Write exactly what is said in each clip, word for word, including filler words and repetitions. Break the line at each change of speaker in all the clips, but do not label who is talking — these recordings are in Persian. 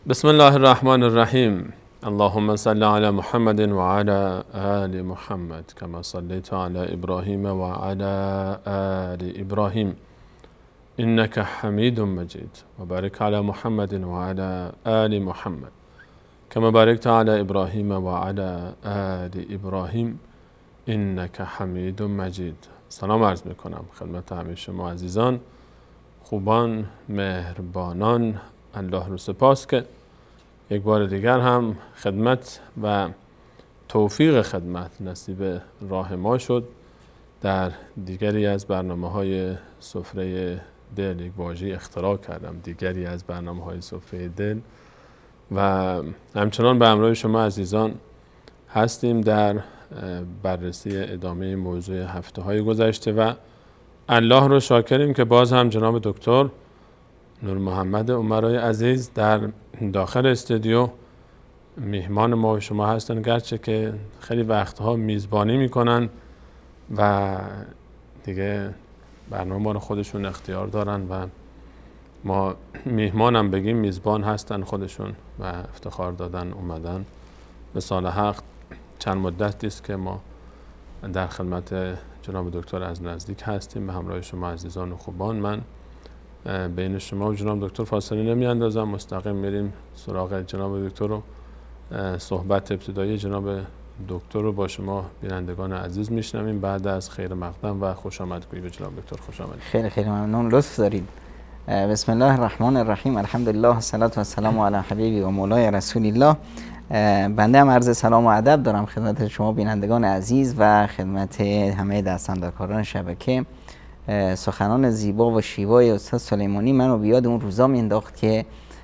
بسم الله الرحمن الرحیم. اللهم صل علی محمد و علی آل محمد كما صليت على ابراهیم و علی آل ابراهیم انك حمید مجید و بارک علی محمد و علی آل محمد كما بارکت علی ابراهیم و علی آل ابراهیم انك حمید مجید. سلام عرض میکنم خدمت همه شما عزیزان، خوبان، مهربانان. الله رو سپاس که یک بار دیگر هم خدمت و توفیق خدمت نصیب راه ما شد. در دیگری از برنامه های سفره دل، یک واژه اختراع کردم، دیگری از برنامه های سفره دل، و همچنان به همراه شما عزیزان هستیم در بررسی ادامه موضوع هفته های گذشته و الله رو شاکریم که باز هم جناب دکتر نور محمد عمرای عزیز در داخل استودیو میهمان ما و شما هستن، گرچه که خیلی وقتها میزبانی میکنن و دیگه برنامه ما رو خودشون اختیار دارن و ما میهمانم بگیم میزبان هستن خودشون و افتخار دادن اومدن به سال حق. چند مدتی است که ما در خدمت جناب دکتر از نزدیک هستیم به همراه شما عزیزان و خوبان. من بین شما و جناب دکتر فاصله نمی اندازم، مستقیم میریم سراغ جناب دکتر رو. صحبت ابتدایی جناب دکتر رو با شما بینندگان عزیز میشنویم بعد از خیر مقدم و خوش آمدگویی به جناب دکتر. خوش آمدید.
خیلی خیلی ممنون، لطف دارید. بسم الله الرحمن الرحیم. الحمدلله الصلاة و السلام علی حبیبی و مولای رسول الله. بنده هم عرض سلام و ادب دارم خدمت شما بینندگان عزیز و خدمت همه دستاندرکاران شبکه. سخنان زیبا و شیوای استاد سلیمانی منو بیاد اون روزا مینداخت که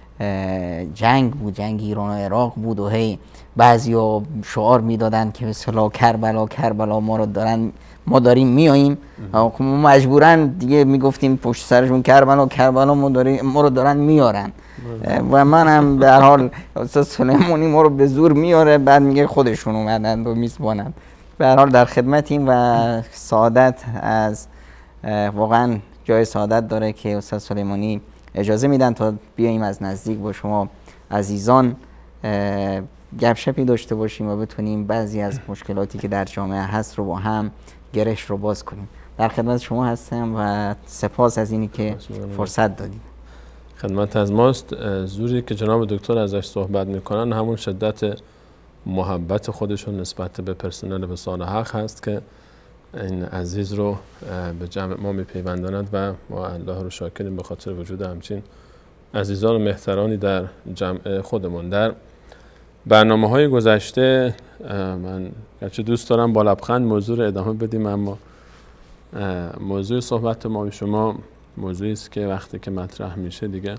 جنگ بود، جنگ ایران و عراق بود و هی بعضیا شعار میدادن که مثلا کربلا کربلا ما رو دارن ما داریم میاییم، ما مجبورن دیگه میگفتیم پشت سرشون کربلا کربلا ما داریم ما رو دارن میارن و من هم به هر حال استاد سلیمانی ما رو به زور میاره، بعد میگه خودشون اومدن و میسپانن. به هر حال در خدمتیم و سعادت از واقعا جای سعادت داره که استاد سلیمانی اجازه میدن تا بیاییم از نزدیک با شما عزیزان گپشپی داشته باشیم و بتونیم بعضی از مشکلاتی که در جامعه هست رو با هم گرهش رو باز کنیم. در خدمت شما هستم و سپاس از اینی که فرصت دادید.
خدمت از ماست. زوری که جناب دکتر ازش صحبت میکنن همون شدت محبت خودشون نسبت به پرسنل به سال حق هست که این عزیز رو به جمع ما میپیونداند و ما الله رو شاکریم به خاطر وجود همچین عزیزان و مهترانی در جمع خودمون. در برنامه های گذشته من گرچه دوست دارم با لبخند موضوع رو ادامه بدیم، اما موضوع صحبت ما و شما موضوعی است که وقتی که مطرح میشه دیگه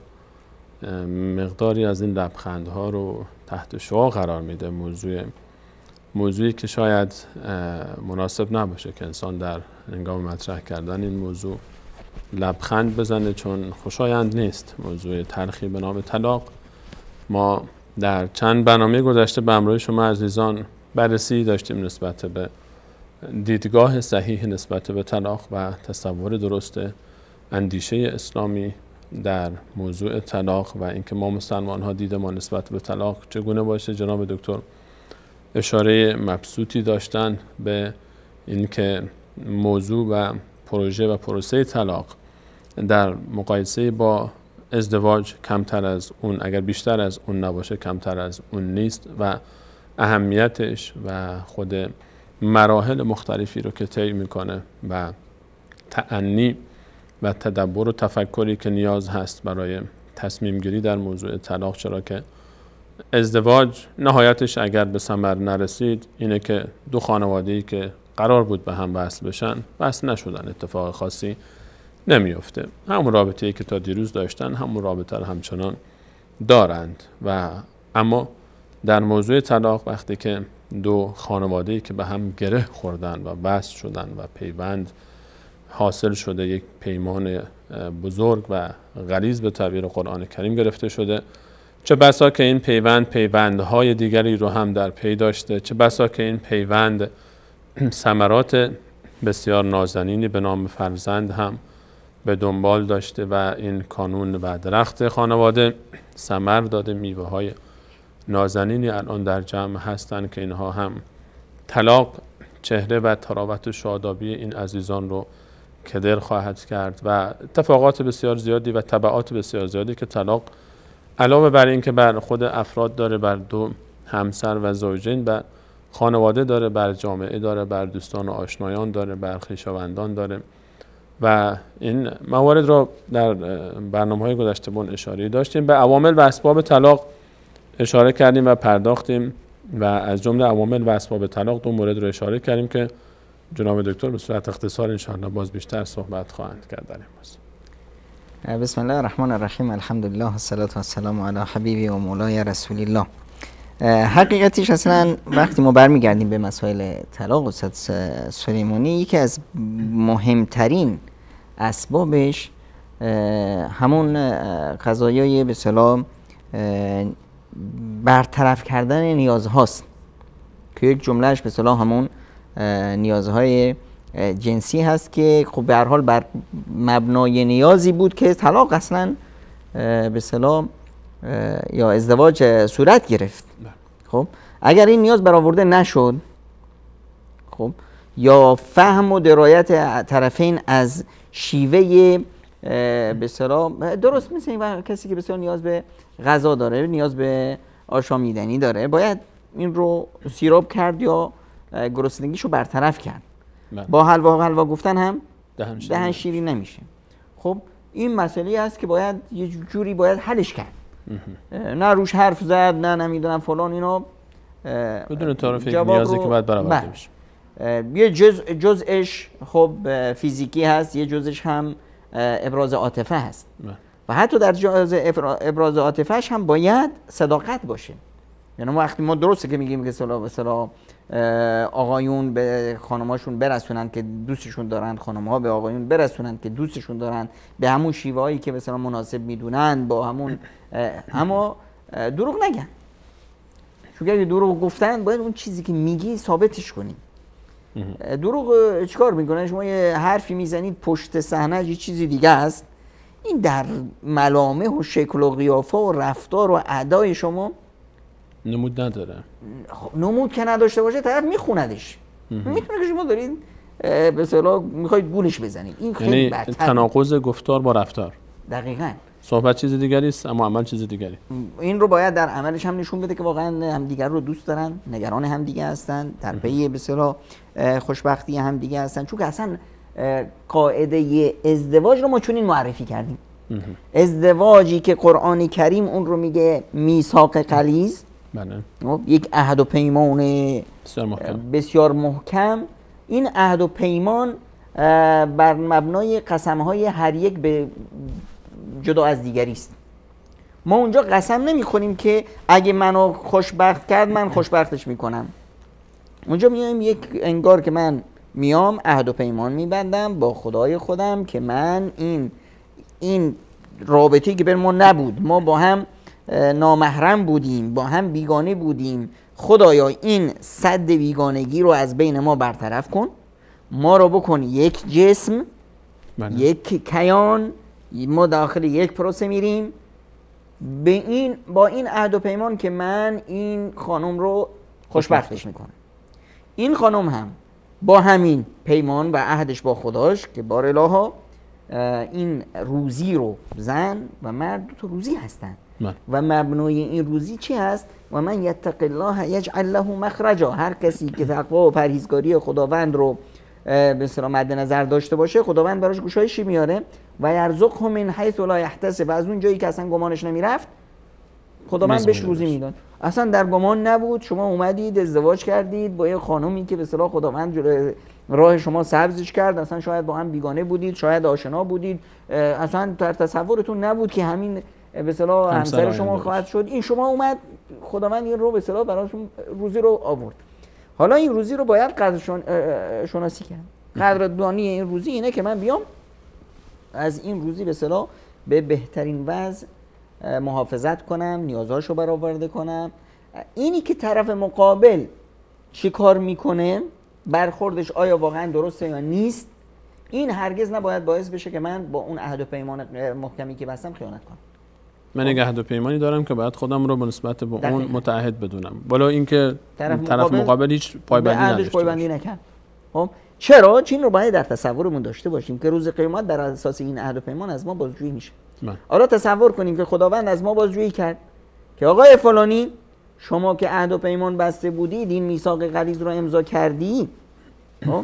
مقداری از این لبخندها رو تحت شعاع قرار میده. موضوع موضوعی که شاید مناسب نباشه که انسان در هنگام مطرح کردن این موضوع لبخند بزنه، چون خوشایند نیست. موضوع تلخی به نام طلاق. ما در چند برنامه گذشته به همراه شما عزیزان بررسی داشتیم نسبت به دیدگاه صحیح نسبت به طلاق و تصور درست اندیشه اسلامی در موضوع طلاق و اینکه ما مسلمان ها دید ما نسبت به طلاق چگونه باشه. جناب دکتر اشاره مبسوطی داشتن به اینکه موضوع و پروژه و پروسه طلاق در مقایسه با ازدواج کمتر از اون، اگر بیشتر از اون نباشه کمتر از اون نیست و اهمیتش و خود مراحل مختلفی رو که طی میکنه و تأنی و تدبر و تفکری که نیاز هست برای تصمیم گیری در موضوع طلاق، چرا که ازدواج نهایتش اگر به ثمر نرسید اینه که دو خانواده‌ای که قرار بود به هم وصل بشن وصل نشدن، اتفاق خاصی نمیفته. همون رابطه‌ای که تا دیروز داشتن همون رابطه رو همچنان دارند. و اما در موضوع طلاق وقتی که دو خانواده‌ای که به هم گره خوردن و وصل شدن و پیوند حاصل شده، یک پیمان بزرگ و غلیظ به تعبیر قرآن کریم گرفته شده، چه بسا که این پیوند پیوندهای دیگری رو هم در پی داشته، چه بسا که این پیوند ثمرات بسیار نازنینی به نام فرزند هم به دنبال داشته و این کانون و درخت خانواده ثمر داده. میوه های نازنینی الان در جمع هستند که اینها هم طلاق چهره و تراوت و شادابی این عزیزان رو کدر خواهد کرد و اتفاقات بسیار زیادی و تبعات بسیار زیادی که طلاق علاوه بر این که بر خود افراد داره، بر دو همسر و زوجین، بر خانواده داره، بر جامعه داره، بر دوستان و آشنایان داره، بر خویشاوندان داره و این موارد را در برنامه‌های گذشته‌مون اشاره داشتیم. به عوامل و اسباب طلاق اشاره کردیم و پرداختیم و از جمله عوامل و اسباب طلاق دو مورد رو اشاره کردیم که جناب دکتر به صورت اختصار انشاءالله باز بیشتر صحبت خواهند کرد در این موضوع.
بسم الله الرحمن الرحیم. الحمدلله والصلاة والسلام علی حبیبی و مولای رسول الله. حقیقتش اصلا وقتی ما برمیگردیم به مسائل طلاق استاد سلیمانی، یکی از مهمترین اسبابش همون قضایای به اصطلاح برطرف کردن نیازهاست که یک جملهش به اصطلاح همون نیازهای جنسی هست که خب به هر حال بر مبنای نیازی بود که طلاق اصلا به اصطلاح یا ازدواج صورت گرفت. خب اگر این نیاز برآورده نشد، خب یا فهم و درایت طرفین از شیوه به اصطلاح درست، مثل این کسی که بسیار نیاز به غذا داره، نیاز به آشامیدنی داره، باید این رو سیراب کرد یا گرسنگیشو برطرف کرد. بله. با حلوا حلوا گفتن هم دهن شیرین, دهن شیرین نمیشه. خب این مسئله است که باید یه جوری باید حلش کرد. نه روش حرف زد، نه نمیدونم فلان، اینا
بدون تعارف نیازی که باید برآورده بشه.
یه جز جزءش خب فیزیکی هست، یه جزءش هم ابراز عاطفه هست. بله. و حتی در جزء ابراز عاطفهش هم باید صداقت باشه. یعنی ما وقتی ما درسته که میگیم که اصطلاح اصطلاح آقایون به خانماشون برسونن که دوستشون دارن، خانم‌ها به آقایون برسونن که دوستشون دارن، به همون شیوهایی که مثلا مناسب میدونن، با همون اما دروغ نگن. چون اگه دروغ گفتن باید اون چیزی که میگی ثابتش کنیم. دروغ چیکار میکنن؟ شما یه حرفی میزنید پشت صحنه یه چیزی دیگه است. این در ملامح و شکل و قیافه و رفتار و ادای شما
نمود نداره.
نمود که نداشته باشه طرف میخوندش. میتونه که شما دارید به اصطلاح میخواید گولش بزنید. این خیلی
یعنی
بدتره.
تناقض گفتار با رفتار.
دقیقاً.
صحبت چیز دیگری است اما عمل چیز دیگری.
این رو باید در عملش هم نشون بده که واقعا همدیگر رو دوست دارن، نگران همدیگه هستن، در پی به اصطلاح خوشبختی همدیگه هستن. چون که اصلا قاعده ازدواج رو ما چون این معرفی کردیم. ازدواجی که قرآن کریم اون رو میگه میثاق غلیظ،
بله،
یک عهد و پیمان
بسیار محکم.
بسیار محکم. این عهد و پیمان بر مبنای قسم‌های هر یک به جدا از دیگری است. ما اونجا قسم نمی کنیم که اگه منو خوشبخت کرد من خوشبختش میکنم. اونجا میایم یک انگار که من میام عهد و پیمان میبندم با خدای خودم که من این این رابطه‌ای که بین ما نبود، ما با هم نامحرم بودیم، با هم بیگانه بودیم، خدایا این سد بیگانگی رو از بین ما برطرف کن، ما رو بکن یک جسم، بله، یک کیان، ما داخل یک پروسه میریم به این با این عهد و پیمان که من این خانم رو خوشبختش میکنم. این خانم هم با همین پیمان و عهدش با خداش که بار الها این روزی رو زن و مرد دو تا روزی هستن. من. و مبنای این روزی چی هست؟ و من یتق الله یجعل له مخرجا. هر کسی که تقوا و پرهیزگاری خداوند رو به اصطلاح مد نظر داشته باشه، خداوند براش گشایشی میاره و یرزقه من حیث لا یحتسب. و از اون جایی که اصلا گمانش نمیرفت خداوند بهش روزی میداد. اصلا در گمان نبود. شما اومدید ازدواج کردید با یه خانومی که به اصطلاح خداوند جلوی راه شما سبزش کرد، اصلا شاید با هم بیگانه بودید، شاید آشنا بودید، اصلا در تصورتون نبود که همین به اصطلاح همسر شما خواهد شد. این شما اومد خداوند این رو به اصطلاح براشون روزی رو آورد. حالا این روزی رو باید قدر شناسی کرد. قدردانی این روزی اینه که من بیام از این روزی به اصطلاح به بهترین وضع محافظت کنم، نیازاشو برآورده کنم. اینی که طرف مقابل چی کار میکنه، برخوردش آیا واقعا درسته یا نیست، این هرگز نباید باعث بشه که من با اون عهد و پیمان محکمی که بستم خیانت کنم.
من یک عهد و پیمانی دارم که باید خودم رو به نسبت به اون متعهد بدونم، ولی اینکه طرف, طرف مقابل, مقابل هیچ پایبندی نداشته
پایبندی نکنه. خب چرا؟ چین رو باید در تصورمون داشته باشیم که روز قیامت بر اساس این عهد و پیمان از ما بازجویی میشه. حالا تصور کنیم که خداوند از ما بازجویی کرد که آقای فلانی شما که عهد و پیمان بسته بودید، این میثاق غلیظ رو امضا کردی، خب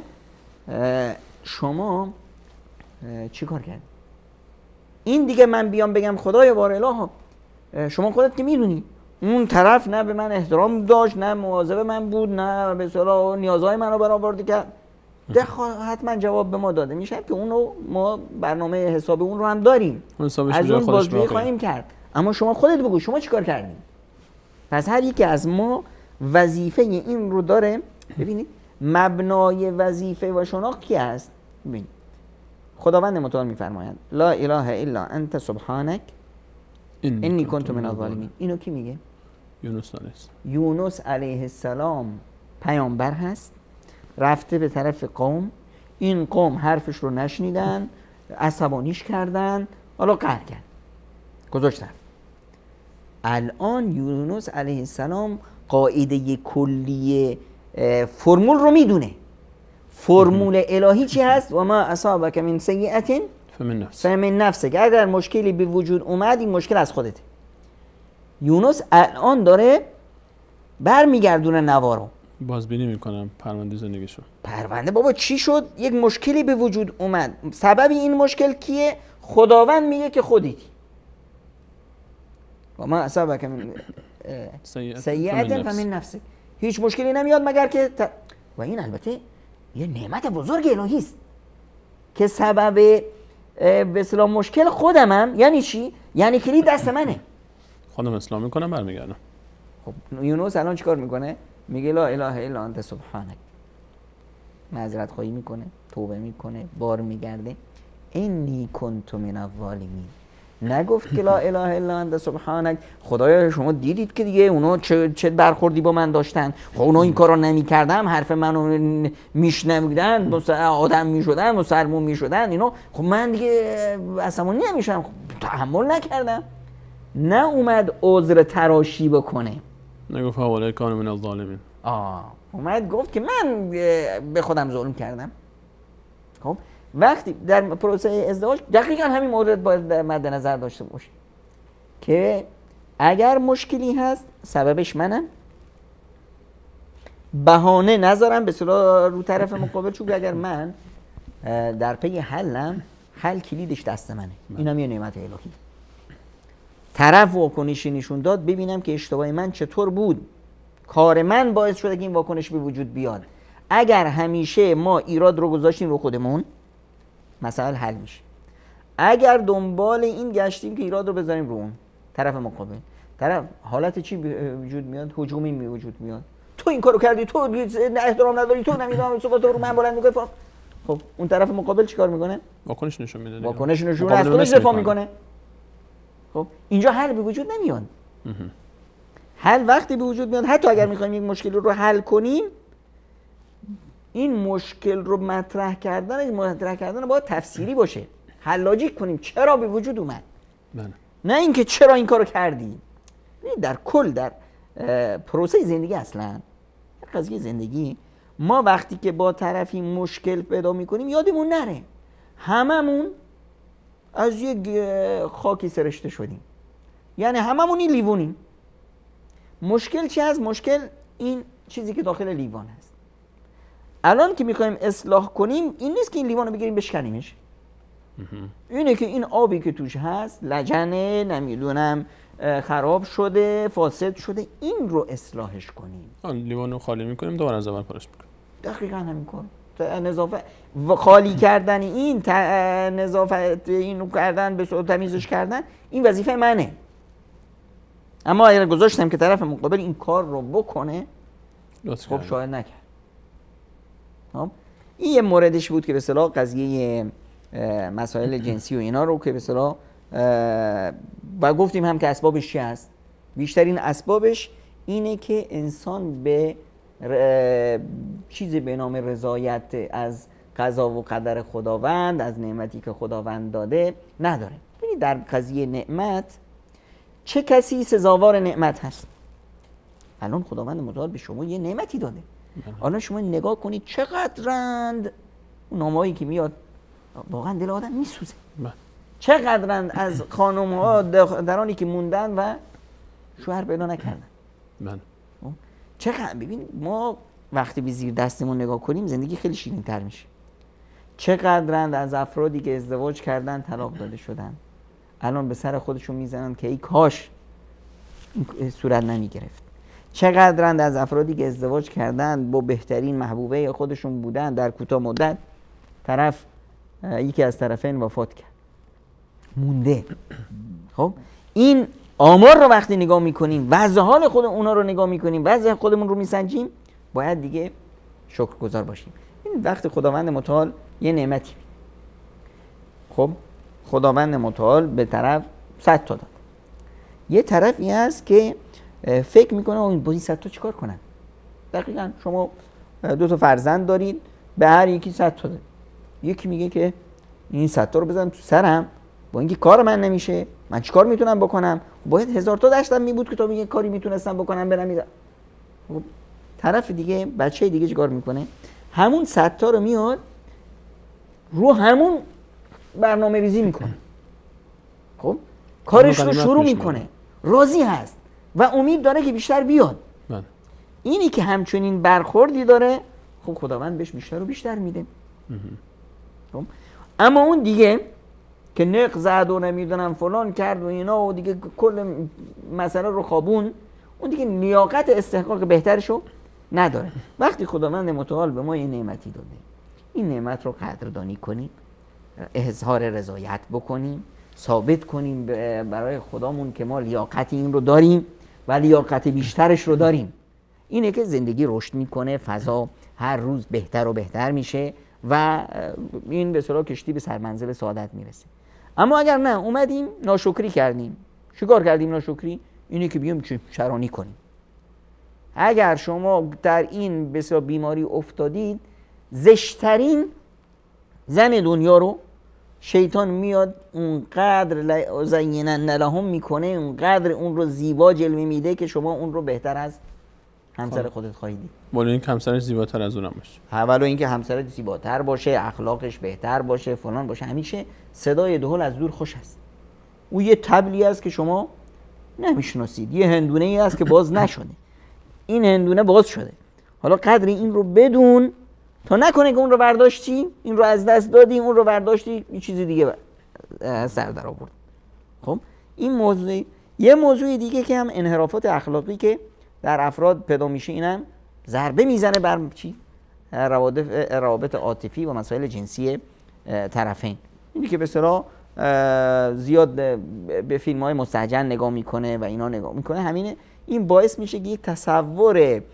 شما چی کار کردی؟ این دیگه من بیام بگم خدای بار اله، شما خودت که میدونی اون طرف نه به من احترام داشت، نه مواظب من بود، نه به اصطلاح نیازهای منو برآورده کرد، ده حتما جواب به ما داده میشه که اونو ما برنامه حساب اون رو هم داریم، از اون بازجویی خواهیم کرد. اما شما خودت بگو شما چیکار کردین؟ پس هر یکی از ما وظیفه این رو داره. ببینید مبنای وظیفه و شناخت کی است؟ ببینید خداوند متعال میفرمایند لا اله الا انت سبحانک انی کنت من الظالمین. اینو کی میگه؟
یونس علیه السلام.
یونس علیه السلام پیامبر هست، رفته به طرف قوم، این قوم حرفش رو نشنیدن، عصبانیش کردن، حالا قهر کرد، گذاشتن. الان یونس علیه السلام قاعده کلی فرمول رو میدونه. فرمول الهی چی هست؟ و ما اصابک من سیئة
فمن نفسک.
فمن نفسک. اگر مشکلی به وجود اومد این مشکل از خودته. یونس الان داره برمیگردونه نوا رو،
بازبینی میکنم پرونده زندگیشو.
پرونده بابا چی شد؟ یک مشکلی به وجود اومد، سبب این مشکل کیه؟ خداوند میگه که خودیتی. و ما اصابک من سیئة فمن نفسک. هیچ مشکلی نمیاد مگر که ت... و این البته یه نعمت بزرگ الهی است که سبب به اصطلاح مشکل خودمم. یعنی چی؟ یعنی کلید دست منه،
خودم اسلام میکنم برمیگردم.
خب یونس الان چیکار میکنه؟ میگه لا اله الا انت سبحانک، معذرت خواهی میکنه، توبه میکنه، بار میگرده. انی کنت من الظالمین. نگفت که لا اله الا انت سبحانک. خدایا شما دیدید که دیگه اونا چه, چه برخوردی با من داشتن، خب اونا این کارا نمیکردم، حرف منو میشنویدن، آدم میشدن، مسلمون میشدن، اینا خب من دیگه عصبانی نمیشم، خب تحمل نکردم. نه اومد عذر تراشی بکنه،
نگفت هؤلاء کانوا من الظالمین.
آه اومد گفت که من به خودم ظلم کردم. خب وقتی در پروسه ازدواج دقیقا همین مورد باید مد نظر داشته باشیم که اگر مشکلی هست سببش منم، بهانه نذارم به اصطلاح رو طرف مقابل، چون اگر من در پی حلم، حل کلیدش دست منه. اینم یه نعمت الهی. طرف واکنشی نشون داد، ببینم که اشتباه من چطور بود، کار من باعث شده که این واکنش به وجود بیاد. اگر همیشه ما ایراد رو گذاشتیم رو خودمون، مسائل حل میشه. اگر دنبال این گشتیم که ایراد رو بذاریم رو اون طرف مقابل، طرف حالت چی به وجود میاد؟ هجومی به وجود میاد. تو این کارو کردی، تو احترام نداری، تو نمیدونم صحبت رو من بلند میگه. خب اون طرف مقابل چیکار میکنه؟
واکنش نشون میده.
واکنش نشون از خودش دفاع میکنه. خب اینجا حل به وجود نمیاد. حل وقتی به وجود میاد، حتی اگر میخوایم یک مشکل رو حل کنیم، این مشکل رو مطرح کردن، این مطرح کردن باید تفسیری باشه، حلاجیک کنیم چرا به وجود اومد.
بله.
نه اینکه چرا این کارو کردی. در کل در پروسه زندگی، اصلا قضیه زندگی، ما وقتی که با طرفی مشکل پیدا میکنیم یادمون نره هممون از یک خاکی سرشته شدیم، یعنی هممون این لیوانیم. مشکل چی هست؟ مشکل این چیزی که داخل لیوان هست. الان که میخوایم اصلاح کنیم این نیست که این لیوان رو بگیریم بشکنیمش، اینه که این آبی که توش هست لجنه، نمیدونم خراب شده، فاسد شده، این رو اصلاحش کنیم.
آن لیوان رو خالی میکنیم، دوباره از اول پارش میکنیم.
دقیقاً همین کار. نظافت خالی کردن این، نظافت اینو کردن، به صورت تمیزش کردن، این وظیفه منه. اما اگر گذاشتم که طرف مقابل این کار رو بکنه، خب شاید نکرد. خب این یه موردش بود که به اصطلاح قضیه مسائل جنسی و اینا رو که به اصطلاح و گفتیم هم که اسبابش چی هست. بیشترین اسبابش اینه که انسان به چیزی به نام رضایت از قضا و قدر خداوند، از نعمتی که خداوند داده نداره. ببینید در قضیه نعمت چه کسی سزاوار نعمت هست؟ الان خداوند متعال به شما یه نعمتی داده، الان شما نگاه کنید چقدرند اون نامه‌هایی که میاد، واقعا دل آدم میسوزه. چقدرند از خانم ها درانی که موندن و شوهر پیدا نکردن.
من
چقدر ببین ما وقتی به زیر دستمون نگاه کنیم زندگی خیلی شیرین تر میشه. چقدرند از افرادی که ازدواج کردن طلاق داده شدن، الان به سر خودشون میزنن که ای کاش این صورت نمی گرفت. چقدرند از افرادی که ازدواج کردن با بهترین محبوبه خودشون بودن، در کوتاه مدت طرف یکی از طرفین وفات کرد، مونده. خب این آمار رو وقتی نگاه میکنیم، وضع حال خود اونا رو نگاه میکنیم، وضع خودمون رو میسنجیم، باید دیگه شکرگزار باشیم. این وقت خداوند متعال یه نعمتی، خب خداوند متعال به طرف صد تا داد، یه طرفی هست که فکر میکنه با این صد تا چیکار کنن. دقیقاً شما دو تا فرزند دارید، به هر یکی صد تا داد. یکی میگه که این صد تا رو بزنم تو سرم، با اینکه کار من نمیشه، من چیکار میتونم بکنم؟ باید هزار تا داشتم میبود که تا میگه کاری میتونستم بکنم برم میدم. خب طرف دیگه، بچه دیگه چیکار میکنه؟ همون صد تا رو میاد رو همون برنامه ریزی میکنه. خب کارش رو شروع میکنه، راضی هست و امید داره که بیشتر بیاد. من. اینی که همچنین برخوردی داره، خب خداوند بهش بیشتر و بیشتر میده. خب اما اون دیگه که نق زد و نمیدونم فلان کرد و اینا و دیگه کل مسئله رو خوابون، اون دیگه لیاقت استحقاق بهترشو نداره. وقتی خداوند متعال به ما یه نعمتی داده، این نعمت رو قدردانی کنیم، اظهار رضایت بکنیم، ثابت کنیم برای خدامون که ما لیاقت این رو داریم و لیاقت بیشترش رو داریم. اینه که زندگی رشد میکنه، فضا هر روز بهتر و بهتر میشه و این به اصطلاح کشتی به سرمنزل سعادت میرسه. اما اگر نه اومدیم ناشکری کردیم، چیکار کردیم ناشکری؟ اینه که بیام چرانی کنیم. اگر شما در این بسیار بیماری افتادید، زشترین زن دنیا رو شیطان میاد اونقدر زینن لهم میکنه، اونقدر اون رو زیبا جلوه میده که شما اون رو بهتر از همسر خودت خواهید دید.
ولی این همسرش زیباتر از اونم باشه.
اولا اینکه همسرت زیباتر باشه، اخلاقش بهتر باشه، فلان باشه، همیشه صدای دهل از دور خوش است. او یه طبلی است که شما نمیشناسید، یه هندونه ای است که باز نشده. این هندونه باز شده. حالا قدر این رو بدون تا نکنه که اون رو برداشتی، این رو از دست دادی، اون رو برداشتی، یه چیزی دیگه سر در آورد. خب این موضوع، یه موضوع دیگه که هم انحرافات اخلاقی که در افراد پیدا میشه، اینم ضربه میزنه بر چی؟ روابط عاطفی و مسائل جنسی طرفین. اینی که به اصطلاح زیاد به فیلم های مستهجن نگاه میکنه و اینا نگاه میکنه، همینه. این باعث میشه که یک تصور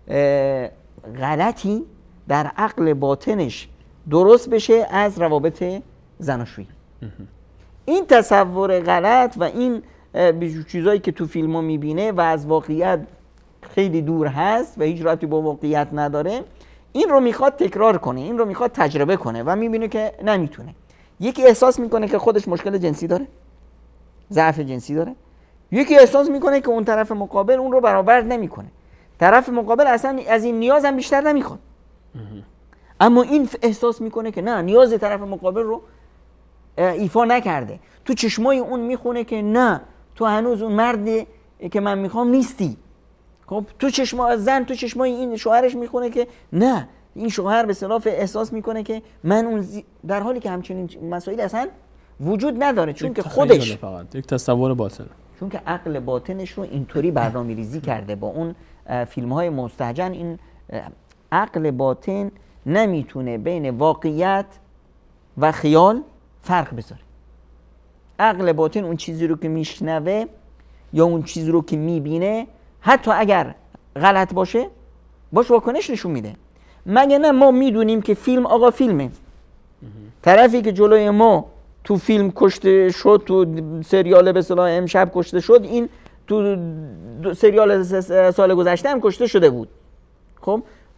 غلطی در عقل باطنش درست بشه از روابط زناشویی. این تصور غلط و این چیزایی که تو فیلم ها میبینه و از واقعیت خیلی دور هست و هیچ ربطی با واقعیت نداره، این رو میخواد تکرار کنه، این رو میخواد تجربه کنه و میبینه که نمیتونه. یکی احساس میکنه که خودش مشکل جنسی داره، ضعف جنسی داره، یکی احساس میکنه که اون طرف مقابل اون رو برآورد نمیکنه، طرف مقابل اصلا از این نیاز هم بیشتر نمیخواد، اما این احساس میکنه که نه، نیاز طرف مقابل رو ایفا نکرده. تو چشمای اون میخونه که نه، تو هنوز اون مردی که من میخوام نیستی. خب تو چشمای زن، تو چشمای این شوهرش میخونه که نه، این شوهر به اصطلاح احساس میکنه که من اون زی... در حالی که همچنین مسائل اصلا وجود نداره، چون که خودش
فقط یک تصور باطن،
چون که عقل باطنش رو اینطوری برنامه‌ریزی کرده با اون فیلم‌های مستهجن. این عقل باطن نمیتونه بین واقعیت و خیال فرق بذاره. عقل باطن اون چیزی رو که میشنوه یا اون چیزی رو که میبینه، حتی اگر غلط باشه باش واکنش نشون میده. مگه نه ما میدونیم که فیلم آقا فیلمه، طرفی که جلوی ما تو فیلم کشته شد، تو سریال به اصطلاح امشب کشته شد، این تو سریال سال گذشته هم کشته شده بود. خب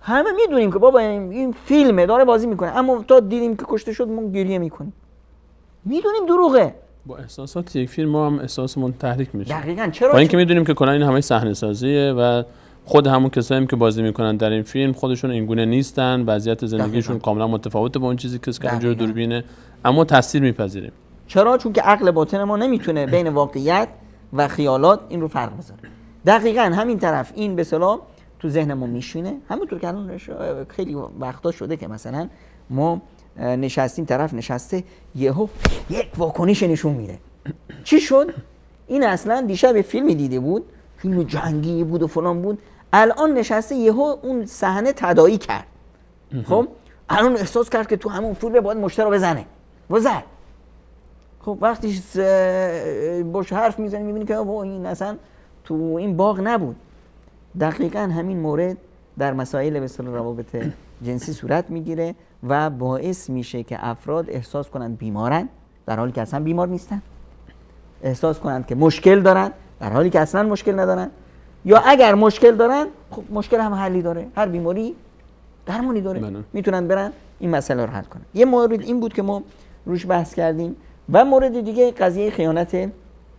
همه میدونیم که بابا این فیلمه داره بازی میکنه، اما تا دیدیم که کشته شد ما گریه میکنیم، میدونیم دروغه.
با احساسات یک فیلم ما هم احساسمون تحریک میشه.
دقیقاً. چرا؟
با اینکه میدونیم که کلا این همه صحنه سازیه و خود همون کسایی که بازی میکنن در این فیلم خودشون اینگونه نیستن، وضعیت زندگیشون کاملا متفاوته با اون چیزی که اونجا دوربینه، اما تاثیر میپذیریم.
چرا؟ چون که عقل باطن ما نمیتونه بین واقعیت و خیالات این رو فرق بذاره. دقیقاً همین طرف این به اصطلاح تو ذهن ما میشینه. همونطور که الان خیلی وقتا شده که مثلا ما نشستیم، طرف نشسته، یهو یک واکنش نشون میده. چی شد؟ این اصلا دیشب فیلمی دیده بود، فیلم جنگی بود و فلان بود، الان نشسته یهو اون صحنه تداعی کرد. خب الان احساس کرد که تو همون فیلم باید مشتری رو بزنه و زد. خب وقتی باش حرف میزنی میبینی که این اصلا تو این باغ نبود. دقیقاً همین مورد در مسائل به اصطلاح روابط جنسی صورت میگیره و باعث میشه که افراد احساس کنند بیمارن در حالی که اصلا بیمار نیستن، احساس کنند که مشکل دارن در حالی که اصلا مشکل ندارن، یا اگر مشکل دارن خب مشکل هم حلی داره، هر بیماری درمانی داره، بله. میتونن برن این مسئله رو حل کنن. یه مورد این بود که ما روش بحث کردیم و مورد دیگه قضیه خیانت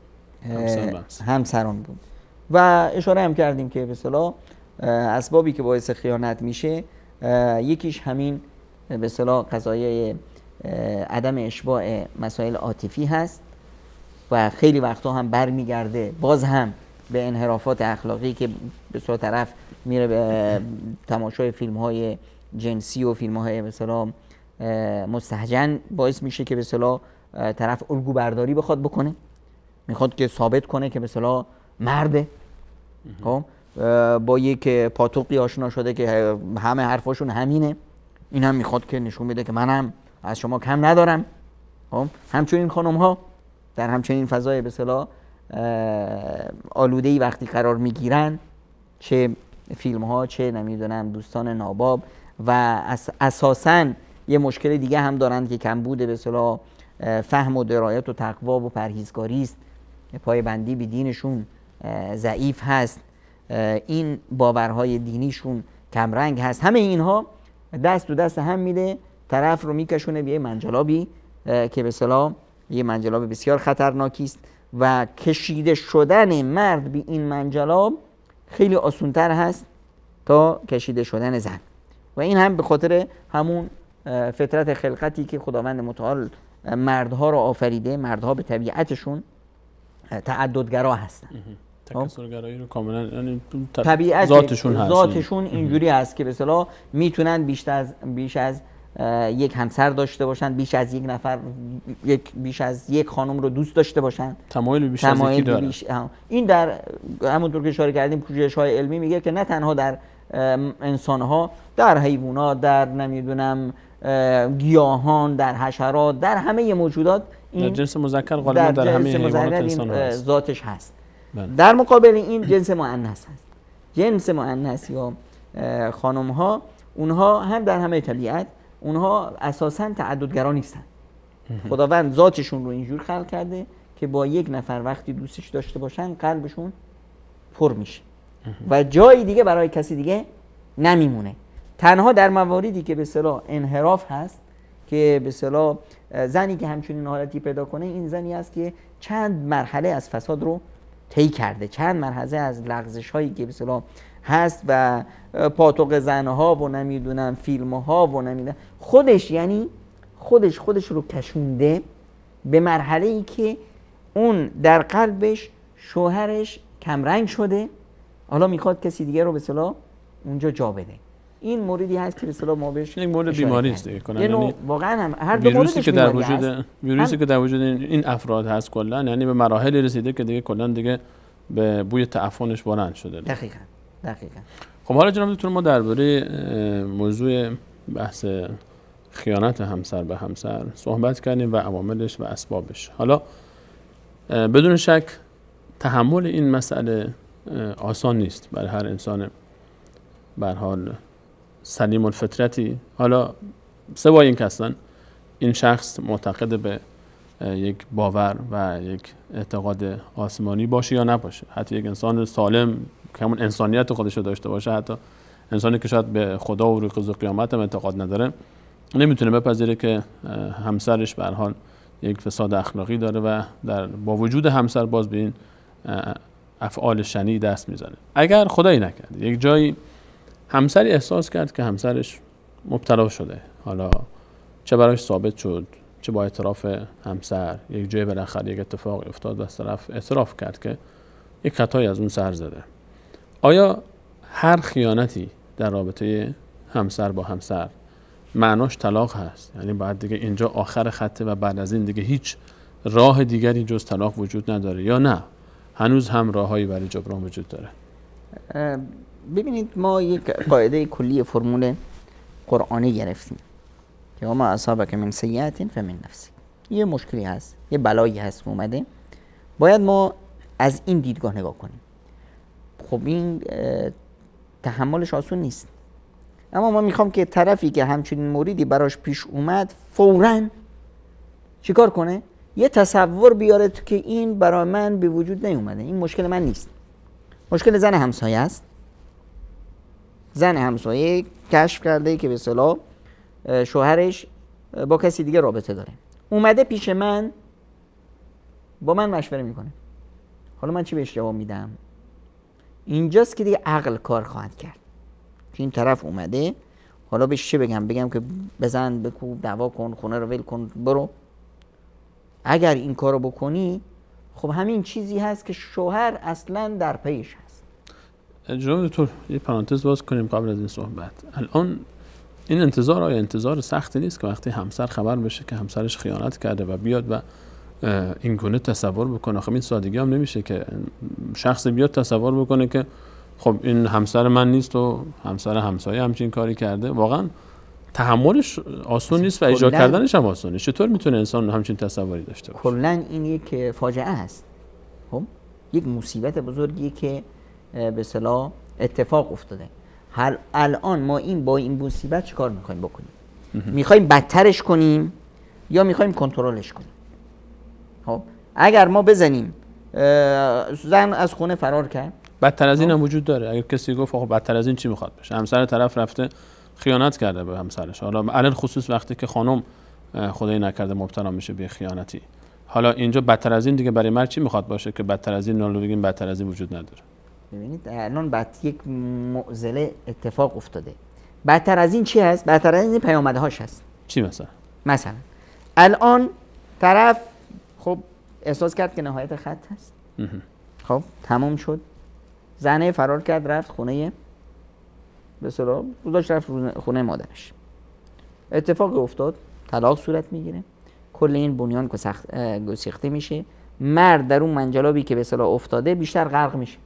همسران بود و اشاره هم کردیم که به اصطلاح اسبابی که باعث خیانت میشه یکیش همین به اصطلاح قضایای عدم اشباع مسائل عاطفی هست و خیلی وقتا هم برمیگرده باز هم به انحرافات اخلاقی که به صورت طرف میره به تماشای فیلم های جنسی و فیلم های به اصطلاح مستهجن، باعث میشه که به اصطلاح طرف الگو برداری بخواد بکنه، میخواد که ثابت کنه که به اصطلاح مرده. خب با یک پاتوقی آشنا شده که همه حرفاشون همینه، این هم میخواد که نشون بده که منم از شما کم ندارم. خب همچنین خانم ها در همچنین فضای به اصطلاح آلوده‌ای وقتی قرار میگیرن، چه فیلم ها چه نمیدونم دوستان ناباب، و اساساً یه مشکل دیگه هم دارن که کمبود به اصطلاح فهم و درایت و تقوا و پرهیزگاری است، پایبندی به دینشون ضعیف هست، این باورهای دینیشون کمرنگ هست. همه اینها دست تو دست هم میده، طرف رو میکشونه به یه منجلابی که به اصطلاح یه منجلاب بسیار خطرناکی است و کشیده شدن مرد به این منجلاب خیلی آسان‌تر هست تا کشیده شدن زن و این هم به خاطر همون فطرت خلقتی که خداوند متعال مردها رو آفریده. مردها به طبیعتشون تعددگرا هستن،
تکثرگرایی رو کاملا یعنی
طبیعت
ذاتشون هست،
ذاتشون اینجوری است که به اصطلاح میتونن بیش از بیش از یک همسر داشته باشن، بیش از یک نفر یک بیش از یک خانم رو دوست داشته باشن،
تمایل بیش از یکی داره. بیش...
این در همونطور که اشاره کردیم پژوهش‌های علمی میگه که نه تنها در انسان‌ها، در حیوانات، در نمیدونم گیاهان، در حشرات، در همه موجودات این
در جنس مذکر غالبا در, در همه حیوانات انسان هست.
ذاتش هست. بله. در مقابل این جنس مؤنث هست. جنس مؤنث یا خانم ها، اونها هم در همه طبیعت اونها اساساً تعددگرا نیستن. خداوند ذاتشون رو اینجور خلق کرده که با یک نفر وقتی دوستش داشته باشن قلبشون پر میشه و جای دیگه برای کسی دیگه نمیمونه. تنها در مواردی که به اصطلاح انحراف هست که به اصطلاح زنی که همچنین حالتی پیدا کنه، این زنی است که چند مرحله از فساد رو طی کرده، چند مرحله از لغزش هایی که به اصطلاح هست و پاتوق زنها و نمیدونم فیلم ها و نمیدونم خودش، یعنی خودش خودش رو کشونده به مرحله ای که اون در قلبش شوهرش کمرنگ شده، حالا میخواد کسی دیگه رو به اصطلاح اونجا جا بده. این موردی هست که به اصطلاح ما بهش
یک مورد بیماری است دیگه،
یعنی واقعا هم هر دو موردش
که در وجود ویروسی که در وجود این افراد هست کلا، یعنی به مراحلی رسیده که دیگه کلا دیگه به بوی تعفنش بلند شده.
دقیقاً دقیقاً.
خب حالا جناب دکتر ما درباره موضوع بحث خیانت همسر به همسر صحبت کردیم و عواملش و اسبابش. حالا بدون شک تحمل این مسئله آسان نیست برای هر انسان به هر حال سلیم الفطرتی. حالا سوای این که اصلا این شخص معتقد به یک باور و یک اعتقاد آسمانی باشه یا نباشه، حتی یک انسان سالم که همون انسانیت خودش رو داشته باشه، حتی انسانی که شاید به خدا و روز قیامت هم اعتقاد نداره نمیتونه بپذیره که همسرش به هر حال یک فساد اخلاقی داره و در با وجود همسر باز به این افعال شنی دست میزنه. اگر خدایی نکرد یک جایی همسری احساس کرد که همسرش مبتلا شده، حالا چه براش ثابت شد چه با اعتراف همسر، یک جای بالاخره یک اتفاق افتاد و از طرف اعتراف کرد که یک خطایی از اون سر زده، آیا هر خیانتی در رابطه همسر با همسر معناش طلاق هست؟ یعنی بعد دیگه اینجا آخر خطه و بعد از این دیگه هیچ راه دیگری جز طلاق وجود نداره، یا نه هنوز هم راههایی برای جبران وجود داره؟
ببینید ما یک قاعده کلی فرمول قرآنی گرفتیم که ما اصابک من سیئات فمن نفسک. یه مشکلی هست، یه بلایی هست اومده، باید ما از این دیدگاه نگاه کنیم. خب این تحملش آسون نیست، اما ما میخوام که طرفی که همچنین موردی براش پیش اومد فوراً چیکار کنه؟ یه تصور بیاره که این برای من به وجود نیومده، این مشکل من نیست، مشکل زن همسایه است. زن همسایه کشف کرده که به اصطلاح شوهرش با کسی دیگه رابطه داره، اومده پیش من با من مشوره میکنه. حالا من چی بهش جواب میدم؟ اینجاست که دیگه عقل کار خواهد کرد که این طرف اومده، حالا بهش چه بگم؟ بگم که بزن بکوب دعوا کن خونه رو ول کن برو؟ اگر این کارو بکنی خب همین چیزی هست که شوهر اصلا در پیش هست.
جناب دکتر یه پرانتز باز کنیم قبل از این صحبت. الان این انتظار آیا انتظار سختی نیست که وقتی همسر خبر بشه که همسرش خیانت کرده و بیاد و این گونه تصور بکنه؟ خب این سادگی هم نمیشه که شخص بیاد تصور بکنه که خب این همسر من نیست و همسر همسایه همچین کاری کرده. واقعا تحملش آسون نیست و اجرا کردنش هم آسون نیست. چطور میتونه انسان همچین تصوری داشته باشه؟
کلا این یک فاجعه است، خب یک مصیبت بزرگی که به اصطلاح اتفاق افتاده. حال الان ما این با این مصیبت چیکار میخوایم بکنیم؟ میخوایم بدترش کنیم یا میخوایم کنترلش کنیم؟ خب اگر ما بزنیم زن از خونه فرار کرد،
بدتر از این هم وجود داره. اگر کسی گفت خب بدتر از این چی میخواد بشه؟ همسر طرف رفته خیانت کرده به همسرش، حالا علل خصوص وقتی که خانم خدای نکرده مبتلا میشه به خیانتی، حالا اینجا بدتر از این دیگه برای مرد چی میخواد باشه که بدتر از این؟ نالو بگیم بدتر از این وجود نداره.
ببینید الان بعد یک معضله اتفاق افتاده. بدتر از این چی هست؟ بدتر از این پیامدهاش هست.
چی مثلا؟
مثلا الان طرف خب احساس کرد که نهایت خط هست، خب تموم شد، زنه فرار کرد رفت خونه به اصطلاح گذاشت رفت خونه مادرش، اتفاق افتاد، طلاق صورت میگیره، کل این بنیان گسیخته میشه، مرد در اون منجلابی که به اصطلاح افتاده بیشتر غرق میشه.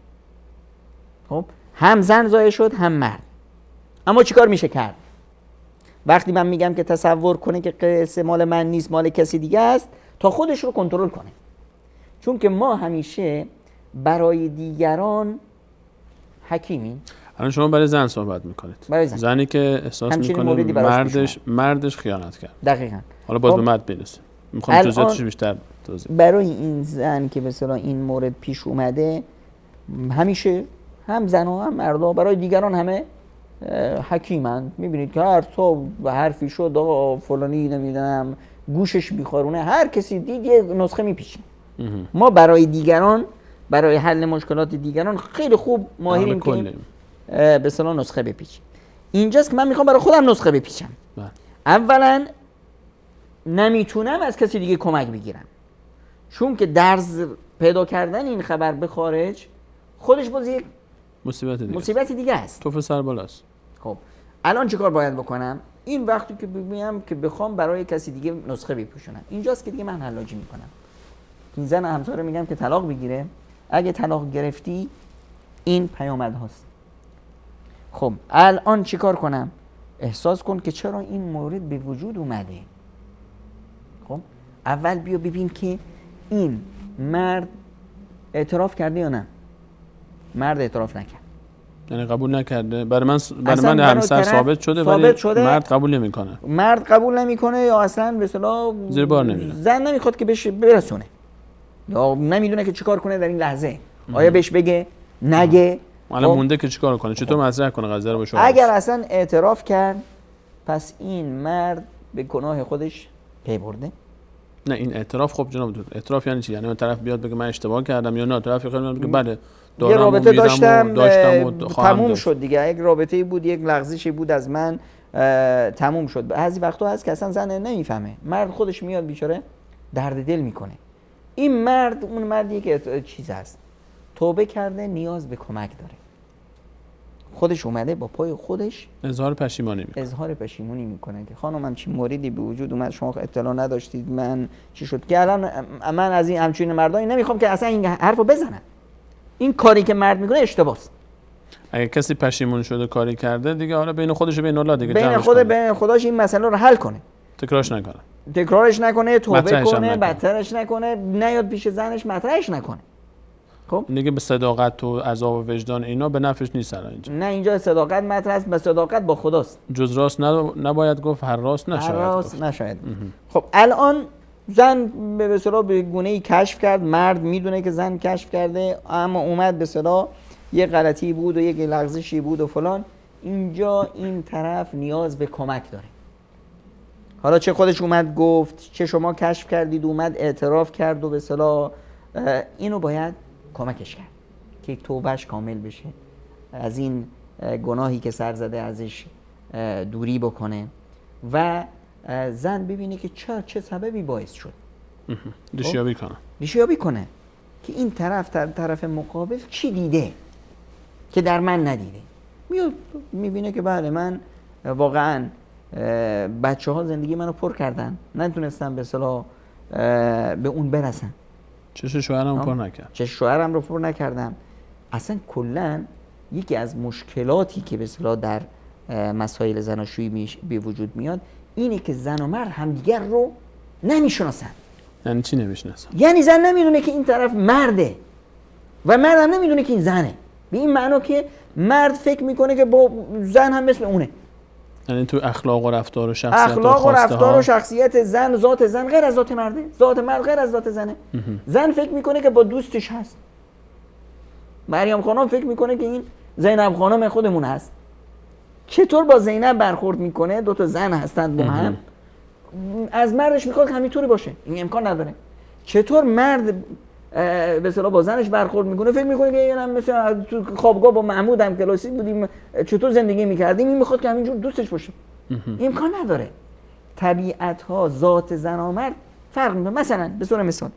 خب هم زن ضایع شد هم مرد. اما چیکار میشه کرد؟ وقتی من میگم که تصور کنه که قصه مال من نیست مال کسی دیگه است، تا خودش رو کنترل کنه. چون که ما همیشه برای دیگران حکیمیم.
الان شما برای زن صحبت میکنید،
برای زن.
زنی که احساس میکنه مردش مردش خیانت کرد.
دقیقاً.
حالا باز به مرد برسیم، میخوام جزئیاتش بیشتر توضیح.
برای این زن که به اصطلاح این مورد پیش اومده، همیشه هم زن و هم مردا برای دیگران همه حکیمند. میبینید که هر تو و حرفی شد آقا فلانی نمیدونم گوشش بیخارونه، هر کسی دید یه نسخه میپیچیم. ما برای دیگران، برای حل مشکلات دیگران خیلی خوب ماهریم که به اصطلاح نسخه بپیچیم. اینجاست که من میخوام برای خودم نسخه بپیچم. اولا نمیتونم از کسی دیگه کمک بگیرم، چون که درز پیدا کردن این خبر به خارج خودش باز یک
مصیبت دیگه
مصیبت دیگه است،
توف سر بالاست.
خب الان چیکار باید بکنم؟ این وقتی که بگم که بخوام برای کسی دیگه نسخه بپوشونم، اینجاست که دیگه من حلاجی میکنم. این زن همسر میگم که طلاق بگیره، اگه طلاق گرفتی این پیامد هاست. خب الان چیکار کنم؟ احساس کن که چرا این مورد به وجود اومده. خب اول بیا ببین که این مرد اعتراف کرده یا نه. مرد اعتراف نکرد،
یعنی قبول نکرده. برای من برای من همسر ثابت شده ولی مرد قبول نمیکنه.
مرد قبول نمیکنه یا اصلا به اصطلاح
زیر بار نمیره.
زن نمیخواد که بهش برسونه یا نمیدونه که چیکار کنه در این لحظه. آیا بهش بگه نگه
الان مونده که چیکار کنه؟ چطور مطرح کنه قضیه رو به شما؟
اگر اصلا اعتراف کرد پس این مرد به گناه خودش پی برده.
نه این اعتراف، خب جناب دکتر اعتراف یعنی چی؟ یعنی اون طرف بیاد بگه من اشتباه کردم، یا نه طرف خیلی بگه بله
یه رابطه داشتم,
داشتم و
تموم شد دیگه، یک رابطه‌ای بود، یک لغزشی بود از من تموم شد. بعضی وقتا هست که اصلا زن نمیفهمه، مرد خودش میاد بیچاره درد دل میکنه. این مرد اون مردی که چیز هست توبه کرده، نیاز به کمک داره، خودش اومده با پای خودش
اظهار پشیمانی میکنه
اظهار پشیمانی میکنه که خانم چی موردی به وجود اومد شما اطلاع نداشتید، من چی شد که الان من از این همچین مردانی نمیخوام که اصلا این حرفو بزنن. این کاری که مرد میکنه اشتباهه.
اگه کسی پشیمون شده کاری کرده دیگه، حالا بین خودش و بین الله دیگه
بین خود بین خداش این مسئله رو حل کنه،
تکرارش نکنه
تکرارش نکنه توبه کنه، بدترش نکنه، نیاد پیش زنش مطرحش نکنه. خب
دیگه به صداقت و عذاب و وجدان اینا به نفعش نیست اینجا.
نه اینجا صداقت مطرح است، به صداقت با خداست.
جز راست نباید گفت، هر راست نشاید
هر راست نشاید. خب الان زن به اصطلاح به گونه‌ای کشف کرد، مرد میدونه که زن کشف کرده، اما اومد به اصطلاح یه غلطی بود و یک لغزشی بود و فلان. اینجا این طرف نیاز به کمک داره. حالا چه خودش اومد گفت، چه شما کشف کردید اومد اعتراف کرد و به اصطلاح اینو باید کمکش کرد که توبهش کامل بشه، از این گناهی که سر زده ازش دوری بکنه و زن ببینه که چه چه سببی باعث شد،
ریشیابی کنه
ریشیابی کنه که این طرف طرف مقابل چی دیده که در من ندیده. میاد میبینه که بله من واقعا بچه ها زندگی منو پر کردن، نتونستم به اصطلاح به اون برسن،
چش شوهرم رو پر نکرد،
چش شوهرم رو پر نکردم. اصلا کلا یکی از مشکلاتی که به اصطلاح در مسائل زناشویی به وجود میاد اینه که زن و مرد همدیگر رو نمیشناسن.
یعنی چی نمیشناسن؟
یعنی زن نمیدونه که این طرف مرده و مرد هم نمیدونه که این زنه، به این معنا که مرد فکر میکنه که با زن هم مثل اونه.
یعنی تو اخلاق و رفتار و شخصیت
اخلاق و, و رفتار و شخصیت زن، ذات زن غیر از ذات مرده، ذات مرد غیر از ذات زنه. زن فکر میکنه که با دوستش هست، مریم خانم فکر میکنه که این زینب خانم خودمون هست. چطور با زینب برخورد میکنه؟ دو تا زن هستند با هم، از مردش میخواد همینطوری باشه، این امکان نداره. چطور مرد به اصطلاح با زنش برخورد میکنه؟ فکر میکنه که اینم مثلا تو خوابگاه با محمود هم کلاسی بودیم چطور زندگی میکردیم، این میخواد که همینجور دوستش باشه. امکان نداره. طبیعت ها، ذات زن و مرد فرق میکنه. مثلا به طور مثال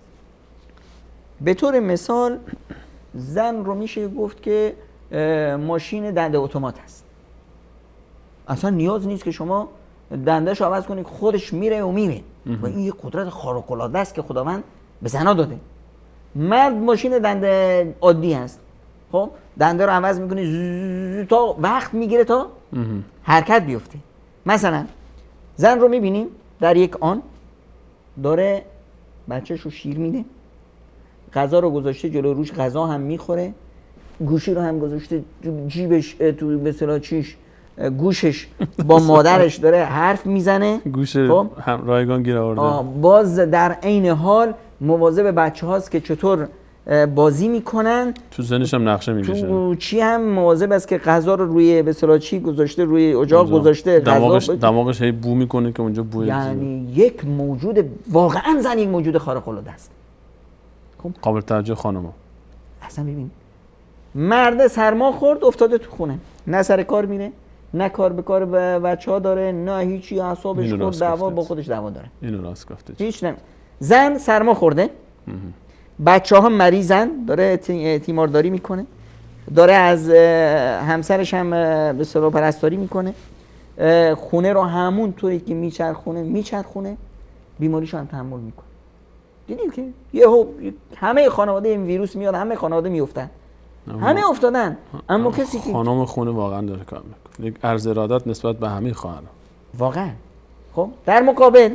به طور مثال زن رو میشه گفت که ماشین دنده اتومات هست، اصلا نیاز نیست که شما دنده‌ش عوض کنید، خودش میره و میره و این یه قدرت خارق العاده است که خداوند به زن‌ها داده. مرد ماشین دنده عادی هست، خب دنده رو عوض میکنه تا وقت میگیره تا حرکت بیفته. مثلا زن رو میبینیم در یک آن داره بچه‌ش رو شیر میده، غذا رو گذاشته جلو روش، غذا هم میخوره، گوشی رو هم گذاشته تو جیبش، تو به اصطلاح چیش گوشش با مادرش داره حرف میزنه،
گوش هم رایگان گیر آورده.
باز در عین حال مواظب بچه هاست که چطور بازی میکنن،
تو ذهنش هم نقشه میکشه،
تو چی هم مواظب است که غذا رو روی به اصطلاح چی گذاشته، روی اجاق گذاشته،
دماغش دماغش هی بو میکنه که اونجا بوی.
یعنی یک موجود، واقعا زن یک موجود خارق العاده است.
خب قابل توجه خانم‌ها.
اصلا ببین مرد سرما خورد افتاده تو خونه، نه سر کار میره، نه کار به کار بچه ها داره، نه هیچی، اعصابش خورد، دعوا با خودش دعوا داره.
اینو راست گفته.
هیچ نمی. زن سرما خورده، بچه ها مریضن، داره تیمارداری میکنه، داره از همسرش هم به اصطلاح پرستاری میکنه، خونه رو همون طوری که میچرخونه میچرخونه، بیماریشو هم تحمل میکنه. دیدیم که یهو همه خانواده این ویروس میاد، همه خانواده میافتن، همه افتادن، اما کسی که
خانم خونه واقعا داره کار میکنه، یک عرض ارادت نسبت به همه خواهرها
واقعا. خب در مقابل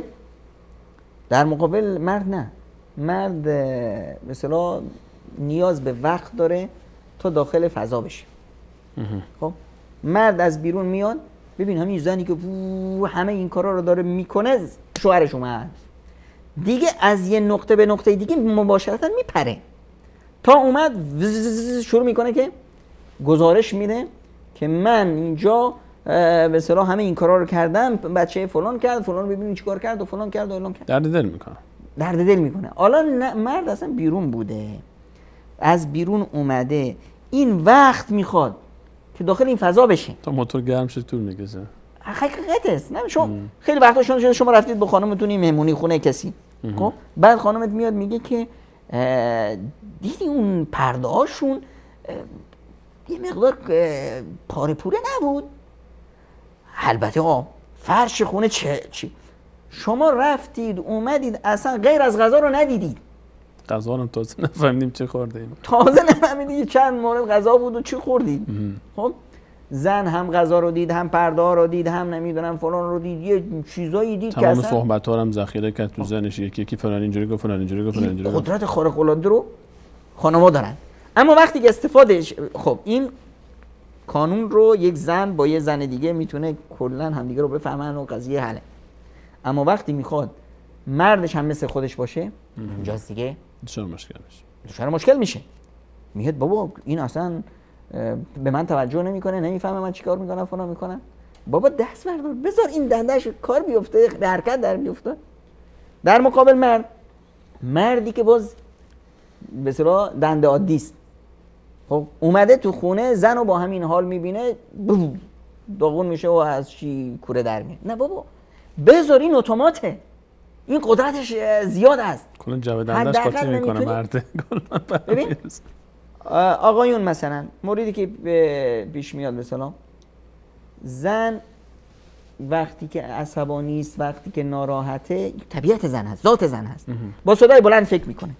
در مقابل مرد نه، مرد مثلا نیاز به وقت داره تا داخل فضا بشه. خب مرد از بیرون میاد، ببین همین زنی که همه این کارا رو داره میکنه، شوهرش اومد دیگه، از یه نقطه به نقطه دیگه مباشرتا میپره، تا اومد شروع میکنه که گزارش میده که من اینجا به اصطلاح همه این کارا رو کردم، بچه فلان کرد، فلان ببینید چیکار کرد و فلان کرد و فلان کرد.
درد دل میکنه.
درد دل میکنه. حالا مرد اصلا بیرون بوده، از بیرون اومده، این وقت میخواد که داخل این فضا بشه
تا موتور گرم شه طول میکشه.
حقیقت است. نه شما خیلی وقتا شما شما رفتید با خانمتون مهمونی خونه کسی، خب بعد خانمت میاد میگه که دیدی اون پرده هاشون یه مقدار پاره پوره نبود. البته ها فرش خونه چه چی، شما رفتید اومدید اصلا غیر از غذا رو ندیدید.
غذا رو تازه نفهمیدیم چه خوردیم.
تازه نفهمیدید چند مورد غذا بود و چی خوردید. خب زن هم غذا رو دید، هم پرده ها رو دید، هم نمیدونم فلان رو دید، یه چیزایی دید که
تمام صحبت ها رو هم ذخیره کرد تو ذهنش، یکی یکی فلان اینجوری گفت، فلان اینجوری گفت، فلان اینجوری گفت.
قدرت خارق العاده رو خانم‌ها دارن. اما وقتی که استفاده خب این قانون رو یک زن با یه زن دیگه میتونه کلا همدیگه رو بفهمن و قضیه حله. اما وقتی میخواد مردش هم مثل خودش باشه اونجاست دیگه
دچار مشکل میشه.
دچار مشکل میشه. میگه بابا این اصلا به من توجه نمیکنه، نمیفهمه من چیکار میکنم، فلان میکنم. بابا دست بردار بذار این دندش کار بیفته، حرکت در بیفته. در مقابل مرد، مردی که باز به اصطلاح دنده عادی است، خب اومده تو خونه زن رو با همین حال میبینه داغون میشه و از چی کوره در میاد. نه بابا بذار این اتوماته، این قدرتش زیاد است.
کلا جو دندش قاطی میکنه مرد.
ببین آقایون مثلا موردی که پیش میاد مثلا زن وقتی که عصبانی است، وقتی که ناراحته، طبیعت زن هست، ذات زن هست، با صدای بلند فکر میکنه.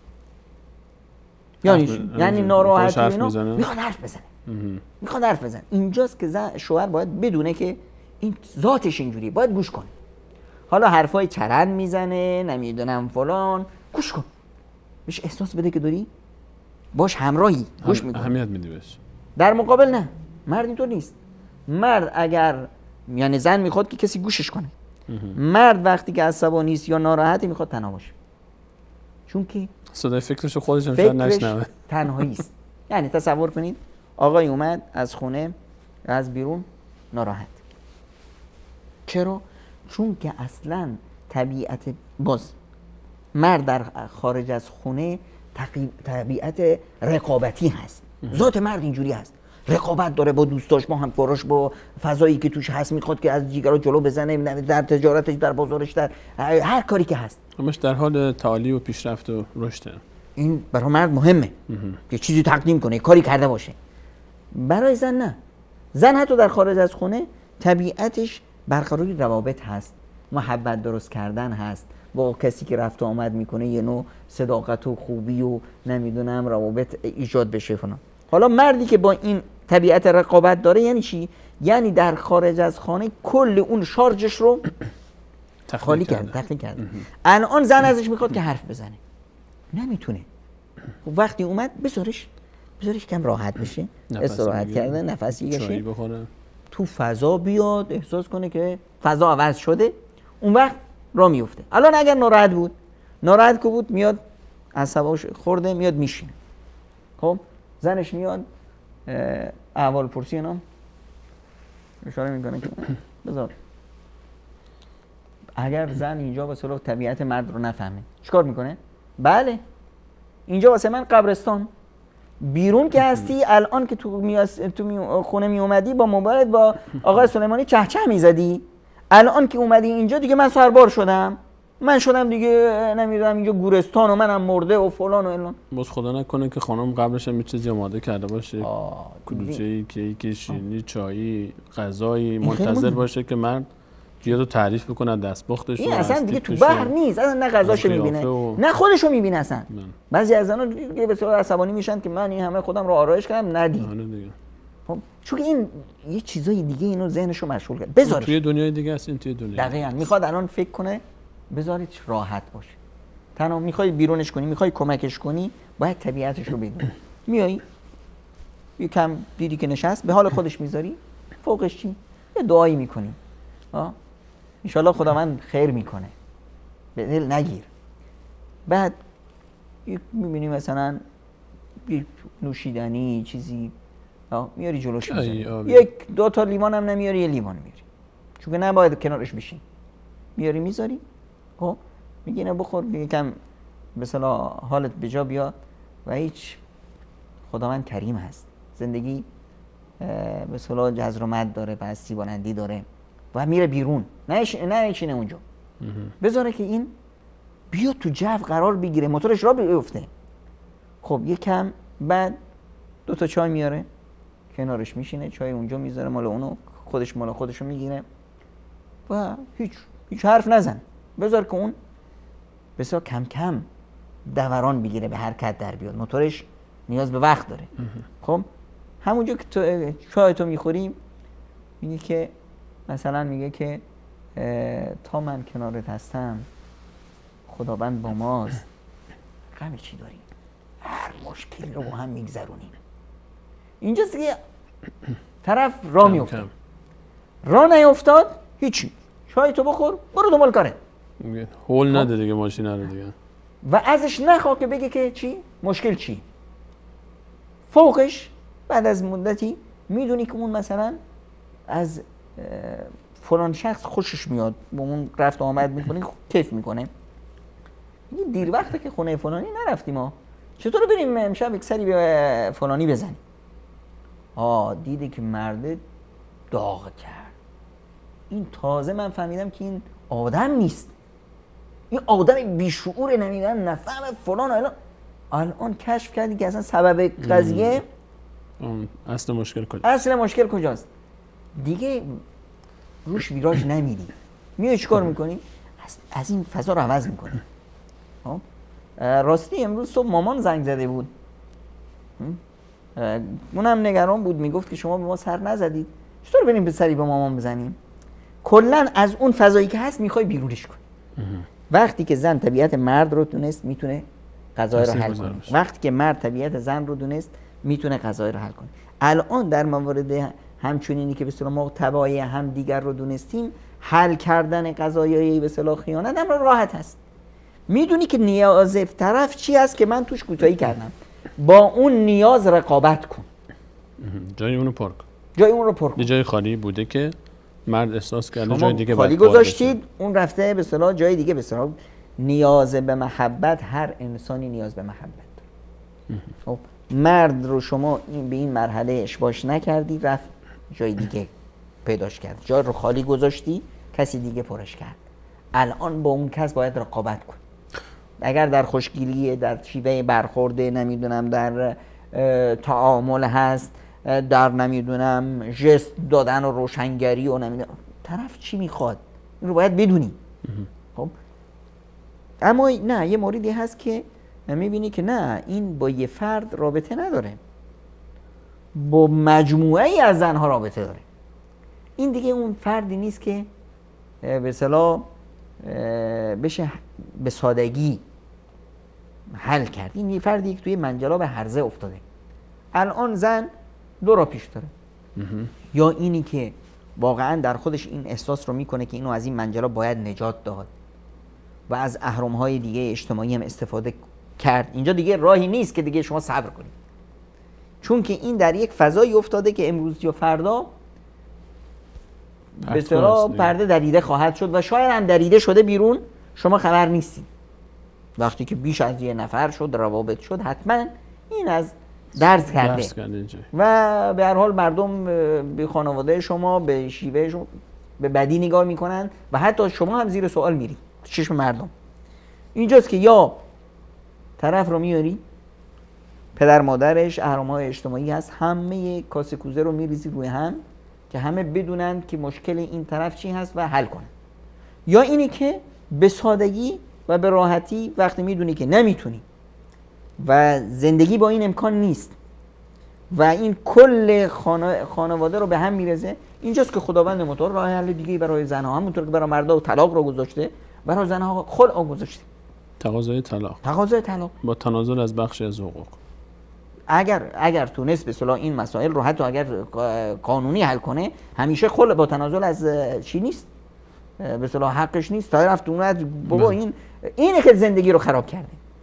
یعنی یعنی ناراحتی اینا میخواد حرف بزنه. میخواد حرف بزنه. اینجاست که زن شوهر باید بدونه که این ذاتش اینجوریه، باید گوش کنه. حالا حرفای چرند میزنه، نمیدونم فلان، گوش کن. بهش احساس بده که داری باش همراهی، گوش میکنی،
اهمیت میدی بهش.
در مقابل نه، مرد اینطور نیست. مرد اگر یعنی زن میخواد که کسی گوشش کنه. مرد وقتی که عصبانی است یا ناراحتی میخواد تنها باشه. چون که
صدای فکرش خودش هم شاید نشنوه.
تنهایی است. یعنی تصور کنید آقای اومد از خونه از بیرون ناراحت. چرا؟ چون که اصلا طبیعت باز مرد در خارج از خونه طبیعت رقابتی هست. ذات مرد اینجوری هست، رقابت داره با دوستاش، با همکاراش، با فضایی که توش هست، میخواد که از دیگران جلو بزنه، در تجارتش، در بازارش، در هر کاری که هست.
همش در حال تعالی و پیشرفت و رشد.
این برای مرد مهمه که چیزی تقدیم کنه، کاری کرده باشه. برای زن نه. زن حتی در خارج از خونه طبیعتش برقراری روابط هست، محبت درست کردن هست، با کسی که رفت و آمد میکنه یه نوع صداقت و خوبی و نمیدونم روابط ایجاد بشه فلان. حالا مردی که با این طبیعت رقابت داره یعنی چی؟ یعنی در خارج از خانه کل اون شارژش رو خالی کرده، تخلیه کرده. الان زن ازش میخواد که حرف بزنه، نمیتونه. وقتی اومد بذارش بذارش کم راحت بشه، استراحت کرده، نفسی بشه، تو فضا بیاد، احساس کنه که فضا عوض شده، اون وقت راه میفته. الان اگر ناراحت بود، ناراحت که بود میاد عصباش خورده میاد میشینه. خب زنش میاد احوال پرسی اینا اشاره میکنه که بذار. اگر زن اینجا به صلاح طبیعت مرد رو نفهمه چیکار میکنه؟ بله اینجا واسه من قبرستان، بیرون که هستی الان که تو, میاس... تو می... خونه می اومدی با موبایلت با آقای سلیمانی چه چه میزدی، الان که اومدی اینجا دیگه من سربار شدم، من شدم دیگه نمیدونم اینجا گورستان و منم مرده و فلان و الان.
باز خدا نکنه که خانم قبلش هم چیزی آماده کرده باشه، کلوچه‌ای، کیک، شیرینی، چایی، غذایی منتظر باشه که مرد بیاد و تعریف بکنه دستپختش.
این اصلا دیگه تو بحر نیست، اصلا نه غذاشو میبینه و... نه خودشو میبینه اصلا. بعضی از زنا دیگه به صورت عصبانی میشن که من این همه خودم رو آرایش کردم ندی. خب چون این یه چیزای دیگه اینو ذهنشو مشغول کرد. بذارش
توی دنیای دیگه است، این توی دنیای
دقیقاً میخواد الان فکر کنه بذارید راحت باشه. تنها میخوای بیرونش کنی، میخوای کمکش کنی، باید طبیعتش رو بدونی. میای یکم دیدی که نشست به حال خودش میذاری، فوقش چی؟ یه دعایی میکنی. ها ان شاءالله خداوند خیر میکنه، به دل نگیر. بعد میبینی مثلا نوشیدنی چیزی میاری جلوش
چای،
میذاری،
آبی.
یک دو تا لیوان هم نمیاری، یه لیوان میاری، چون که نباید کنارش بشین، میاری میذاری. خب میگی اینو بخور یکم به اصطلاح حالت به جا بیاد و هیچ. خداوند کریم هست، زندگی به اصطلاح جذر و مد داره، پستی بلندی داره و میره بیرون، نه نه نشینه اونجا، بذاره که این بیاد تو جو قرار بگیره، موتورش را بیفته. خب یکم بعد دو تا چای میاره کنارش میشینه، چای اونجا میذاره مال اونو، خودش مال خودشو میگیره و هیچ هیچ حرف نزن، بذار که اون بسیار کم کم دوران بگیره، به حرکت در بیاد، موتورش نیاز به وقت داره. خب همونجا که تو چای تو میخوریم میگه که مثلا میگه که تا من کنارت هستم خداوند با ماست، غمی چی داریم، هر مشکلی رو با هم میگذرونیم. اینجاست که طرف راه میفته، راه نیفتاد هیچی، چای تو بخور برو دنبال کاره،
هول نده دیگه ماشین رو دیگه،
و ازش نخواه که بگه که چی مشکل چی. فوقش بعد از مدتی میدونی که اون مثلا از فلان شخص خوشش میاد، با اون رفت آمد میکنه، کیف میکنه. میگه دیر وقته که خونه فلانی نرفتیم ما، چطور بریم امشب یک سری به فلانی بزنیم. آه دیده که مرده داغ کرد، این تازه من فهمیدم که این آدم نیست، این آدم بیشعور نمیدن نفهم فلان. الان الان کشف کردی که اصلا سبب قضیه
اصل مشکل کجاست،
اصل مشکل کجاست. دیگه روش ویراج نمیدی، میای چیکار میکنی؟ از, از این فضا رو عوض میکنی. خب راستی امروز صبح مامان زنگ زده بود، اونم نگران بود، میگفت که شما به ما سر نزدید، چطور بریم به سری به مامان بزنیم؟ کلا از اون فضایی که هست میخوای بیرونش کنی. وقتی که زن طبیعت مرد رو دونست میتونه قضایی رو حل کنه، وقتی که مرد طبیعت زن رو دونست میتونه قضایی رو حل کنه. الان در موارد همچنینی که به اصطلاح ما تبعی هم دیگر رو دونستیم، حل کردن قضایای به اصطلاح خیانت هم راحت هست. میدونی که نیاز طرف چی است که من توش کوتاهی کردم، با اون نیاز رقابت کن،
جای اونو پر کن،
جای اون رو پر کن.
جای خالی بوده که مرد احساس کرده جای دیگه
خالی گذاشتید، اون رفته به اصطلاح جای دیگه. به اصطلاح نیاز به محبت، هر انسانی نیاز به محبت داره. خب مرد رو شما این به این مرحله اشباش نکردی، رفت جای دیگه پیداش کرد، جای رو خالی گذاشتی، کسی دیگه پرش کرد. الان با اون کس باید رقابت کن. اگر در خوشگیری، در شیوه برخورده، نمیدونم در تعامل هست، در نمیدونم ژست دادن و روشنگری و نمیدونم طرف چی میخواد، این رو باید بدونی. خب اما نه، یه موردی هست که میبینی که نه، این با یه فرد رابطه نداره، با مجموعه ای از زنها رابطه داره. این دیگه اون فردی نیست که به اصطلاح بشه به سادگی حل کرد. این یه فردی که توی منجلاب هرزه افتاده. الان زن دو راه پیش داره، یا اینی که واقعا در خودش این احساس رو میکنه که اینو از این منجلاب باید نجات داد و از اهرم‌های دیگه اجتماعی هم استفاده کرد. اینجا دیگه راهی نیست که دیگه شما صبر کنید، چون که این در یک فضایی افتاده که امروز یا فردا به اصطلاح پرده دریده خواهد شد و شاید هم دریده شده بیرون، شما خبر نیستید. وقتی که بیش از یه نفر شد، روابط شد، حتما این از درز کرده و به هر حال مردم به خانواده شما به شیوه شما به بدی نگاه میکنن و حتی شما هم زیر سوال میری چشم مردم. اینجاست که یا طرف رو میاری، پدر مادرش، اهرم‌های اجتماعی هست، همه کاسه کوزه رو میریزی روی هم که همه بدونن که مشکل این طرف چی هست و حل کنن، یا اینی که به سادگی و به راحتی وقتی میدونی که نمیتونی و زندگی با این امکان نیست و این کل خانه خانواده رو به هم میرزه، اینجاست که خداوند متعال راه حل دیگه برای زنها، همونطور که برای مردا طلاق رو گذاشته، برای زنها خلع گذاشته،
تقاضای طلاق،
تقاضای طلاق
با تنازل از بخشی از حقوق.
اگر اگر تونست به اصطلاح این مسائل رو حتی اگر قانونی حل کنه، همیشه خلع با تنازل از چی نیست، به اصطلاح حقش نیست. طرف اون بابا این اینه که زندگی رو خراب کرده.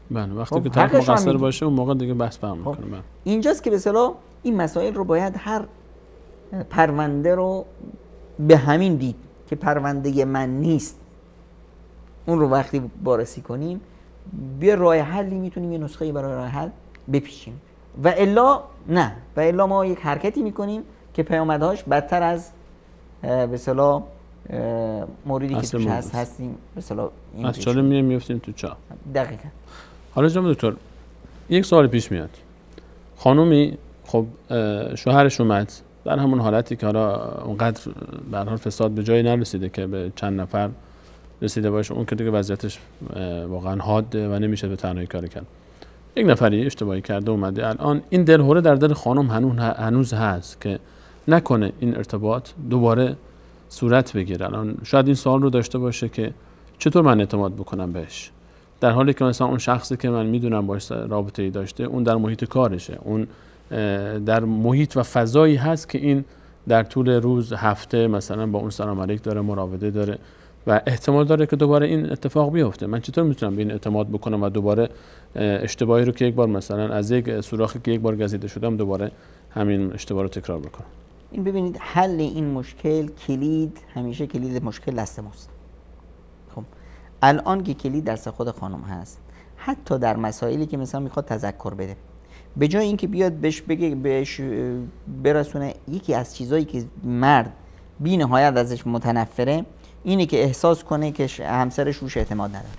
بله وقتی که طرف مقصر باشه اون موقع دیگه بحث فهم میکنه. بله
اینجاست که به اصطلاح این مسائل رو باید هر پرونده رو به همین دید که پرونده من نیست، اون رو وقتی بررسی کنیم بیا راه حلی میتونیم یه نسخه برای راه حل بپیچیم و الا نه، و الا ما یک حرکتی میکنیم که پیامدهاش بدتر از به اصطلاح موردی که توش هست هستیم به اصطلاح
از چاله میایم میافتیم تو چاه.
دقیقاً.
حالا جناب دکتر یک سوال پیش میاد، خانومی خب شوهرش اومد در همون حالتی که حالا اونقدر به هر حال فساد به جایی نرسیده که به چند نفر رسیده باشه، اون که دیگه وضعیتش واقعا حاده و نمیشه به تنهایی کار کرد، یک نفری اشتباهی کرده اومده، الان این دلهوره در دل خانم هنوز هست که نکنه این ارتباط دوباره صورت بگیره. الان شاید این سوال رو داشته باشه که چطور من اعتماد بکنم بهش، در حالی که مثلا اون شخصی که من میدونم باش رابطه ای داشته اون در محیط کارشه، اون در محیط و فضایی هست که این در طول روز هفته مثلا با اون سلام علیک داره، مراوده داره و احتمال داره که دوباره این اتفاق بیفته. من چطور میتونم به این اعتماد بکنم و دوباره اشتباهی رو که یک بار مثلا از یک سوراخی که یک بار گزیده شدم دوباره همین اشتباه رو تکرار بکنم؟
این ببینید حل این مشکل، کلید همیشه کلید مشکل دست ماست. خب الان که کلید دست خود خانم هست، حتی در مسائلی که مثلا میخواد تذکر بده، به جای اینکه بیاد بهش بگه بهش برسونه یکی از چیزایی که مرد بی نهایت ازش متنفره اینه که احساس کنه که همسرش روش اعتماد نداره.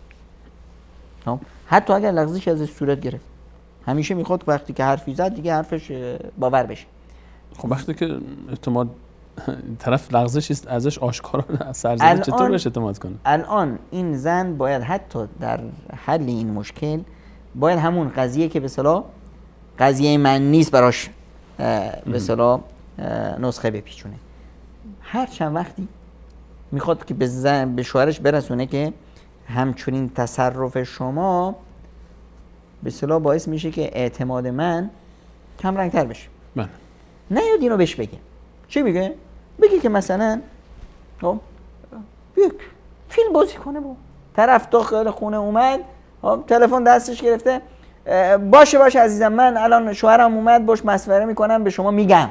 خب حتی اگر لغزش ازش صورت گرفت، همیشه میخواد وقتی که حرفی زد دیگه حرفش باور بشه.
خب وقتی که اعتماد طرف لغزش است ازش آشکارا سرزده، چطور بهش اعتماد کنه؟ الان
این زن باید حتی در حل این مشکل باید همون قضیه که به اصطلاح قضیه من نیست براش به اصطلاح نسخه بپیچونه. هر چند وقتی میخواد که به زن به شوهرش برسونه که همچنین تصرف شما به اصطلاح باعث میشه که اعتماد من کم رنگتر بشه.
بله.
نیاد اینو بهش بگه. چی میگه؟ بگه که مثلا خب یک فیلم بازی کنه با طرف داخل خونه اومد، تلفن دستش گرفته، باشه باشه عزیزم من الان شوهرم اومد باش مشوره میکنم به شما میگم.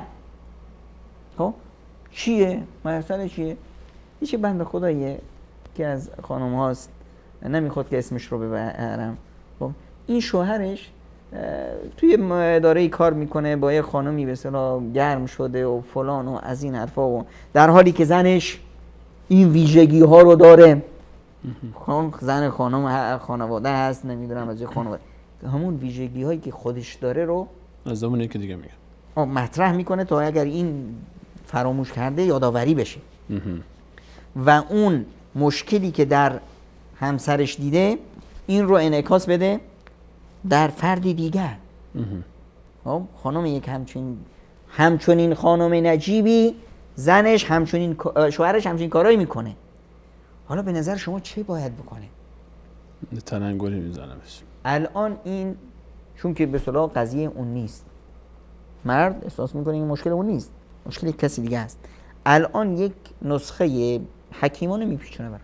خب چیه؟ مسئله چیه؟ یه بنده خداییه که از خانم هاست، نمیخواد که اسمش رو ببرم. خب این شوهرش توی اداره کار میکنه با یه خانمی به اصطلاح گرم شده و فلان و از این حرفا، و در حالی که زنش این ویژگی ها رو داره. خانم زن خانم خانواده هست، نمیدونم از خانواده، همون ویژگی هایی که خودش داره رو
از اون یکی دیگه میگه
مطرح میکنه تا اگر این فراموش کرده یادآوری بشه و اون مشکلی که در همسرش دیده این رو انعکاس بده در فردی دیگر. خب خانم یک همچین همچنین خانم نجیبی، زنش همچنین شوهرش همچنین کارایی میکنه. حالا به نظر شما چه باید بکنه؟
تلنگری میزنمش.
الان این چون که به اصطلاح قضیه اون نیست، مرد احساس میکنه این مشکل اون نیست، مشکل کسی دیگه است. الان یک نسخه حکیمانه میپیچونه براش.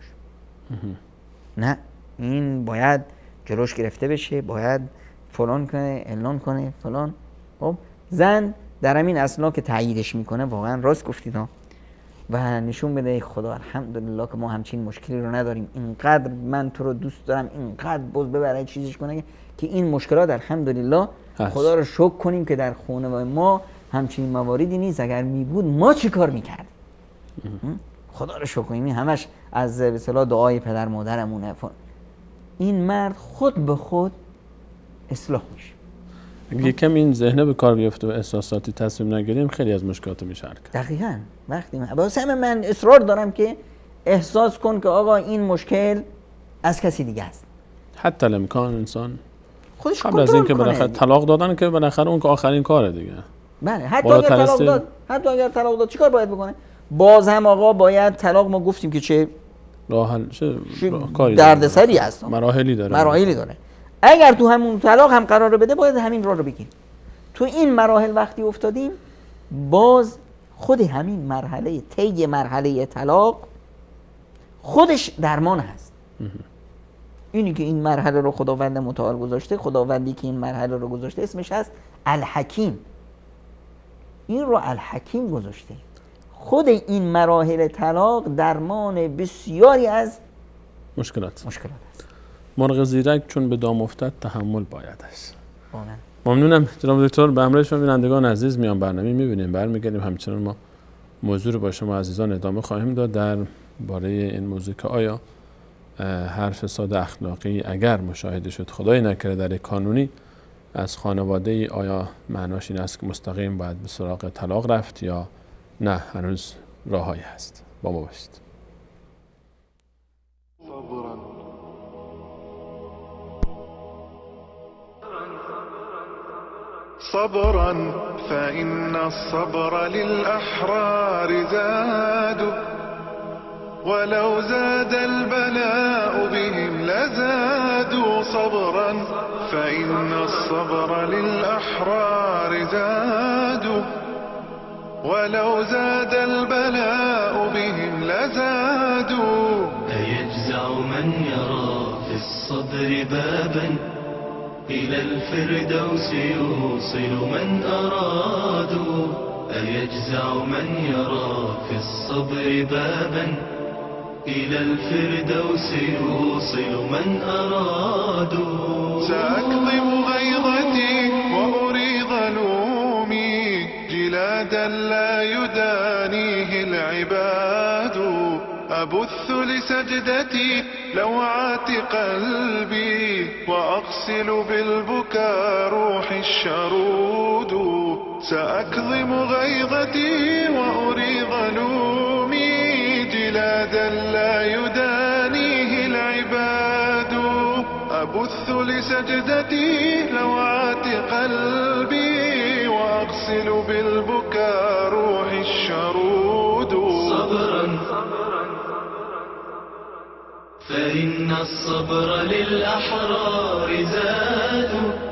نه این باید جلوش گرفته بشه، باید فلان کنه، اعلان کنه فلان. خب زن در همین اصلا که تاییدش میکنه، واقعا راست گفتید ها، و نشون بده خدا الحمدلله که ما همچین مشکلی رو نداریم، اینقدر من تو رو دوست دارم، اینقدر باز ببره چیزش کنه که این مشکلات الحمدلله خدا رو شکر کنیم که در خونه و ما همچین مواردی نیست. اگر می بود ما چی کار میکردیم؟ خدا رو شکر کنیم همش از به اصطلاح دعای پدر مادرمونه. این مرد خود به خود اصلاح میشه.
اگه کم این ذهنه به کار بیفته و احساساتی تصمیم نگیریم خیلی از مشکلات میشه حل کرد.
دقیقاً. وقتی من واسه من اصرار دارم که احساس کن که آقا این مشکل از کسی دیگه است.
حتی الامکان انسان
خودش
قبل از اینکه بالاخره طلاق دادن که بالاخره اون که آخرین کاره دیگه.
بله حتی اگر طلاق داد، حتی اگر طلاق داد چیکار باید بکنه؟ باز هم آقا باید طلاق، ما گفتیم که چه
راه حل چه کاری
دردسری هست،
مراحلی داره
مراحلی داره. اگر تو همون طلاق هم قرار بده باید همین راه رو بگیم. تو این مراحل وقتی افتادیم باز خود همین مرحله طی مرحله طلاق خودش درمان هست. اینی که این مرحله رو خداوند متعال گذاشته، خداوندی که این مرحله رو گذاشته اسمش هست الحکیم. این رو الحکیم گذاشته. خود این مراحل طلاق درمان بسیاری از
مشکلات
مشکلات است.
مرغ زیرک چون به دام افتد تحمل بایدش. ممنونم جناب دکتر. به همراه شما بینندگان عزیز میان برنامه میبینیم برمیگردیم، همچنان ما موضوع رو با شما عزیزان ادامه خواهیم داد در باره این موضوع که آیا هر فساد اخلاقی اگر مشاهده شد، خدای نکرده در یک قانونی از خانواده ای، آیا معناش این است که مستقیم باید به سراغ طلاق رفت یا نه هنوز راههایی هست؟ با ما باشید.
صبرا فإن الصبر للأحرار زاد، ولو زاد البلاء بهم لزادوا. صبرا فإن الصبر للأحرار زاد، ولو زاد البلاء بهم لزادوا.
أيجزع من يرى في الصبر بابا إلى الفردوس يوصل من أرادوا. أيجزع من يرى في الصبر بابا إلى الفردوس يوصل من أرادوا.
سأكظم غيظتي وأريض لومي جلادا لا يدانيه العباد. أبث لسجدتي لوعات قلبي وأغسل بالبكاء روحي الشرود. سأكظم غيظتي وأريض لومي جلادا لا يدانيه العباد. أبث لسجدتي لوعات قلبي وأغسل بالبكاء روحي الشرود.
صبرا فإن الصبر للأحرار زاد،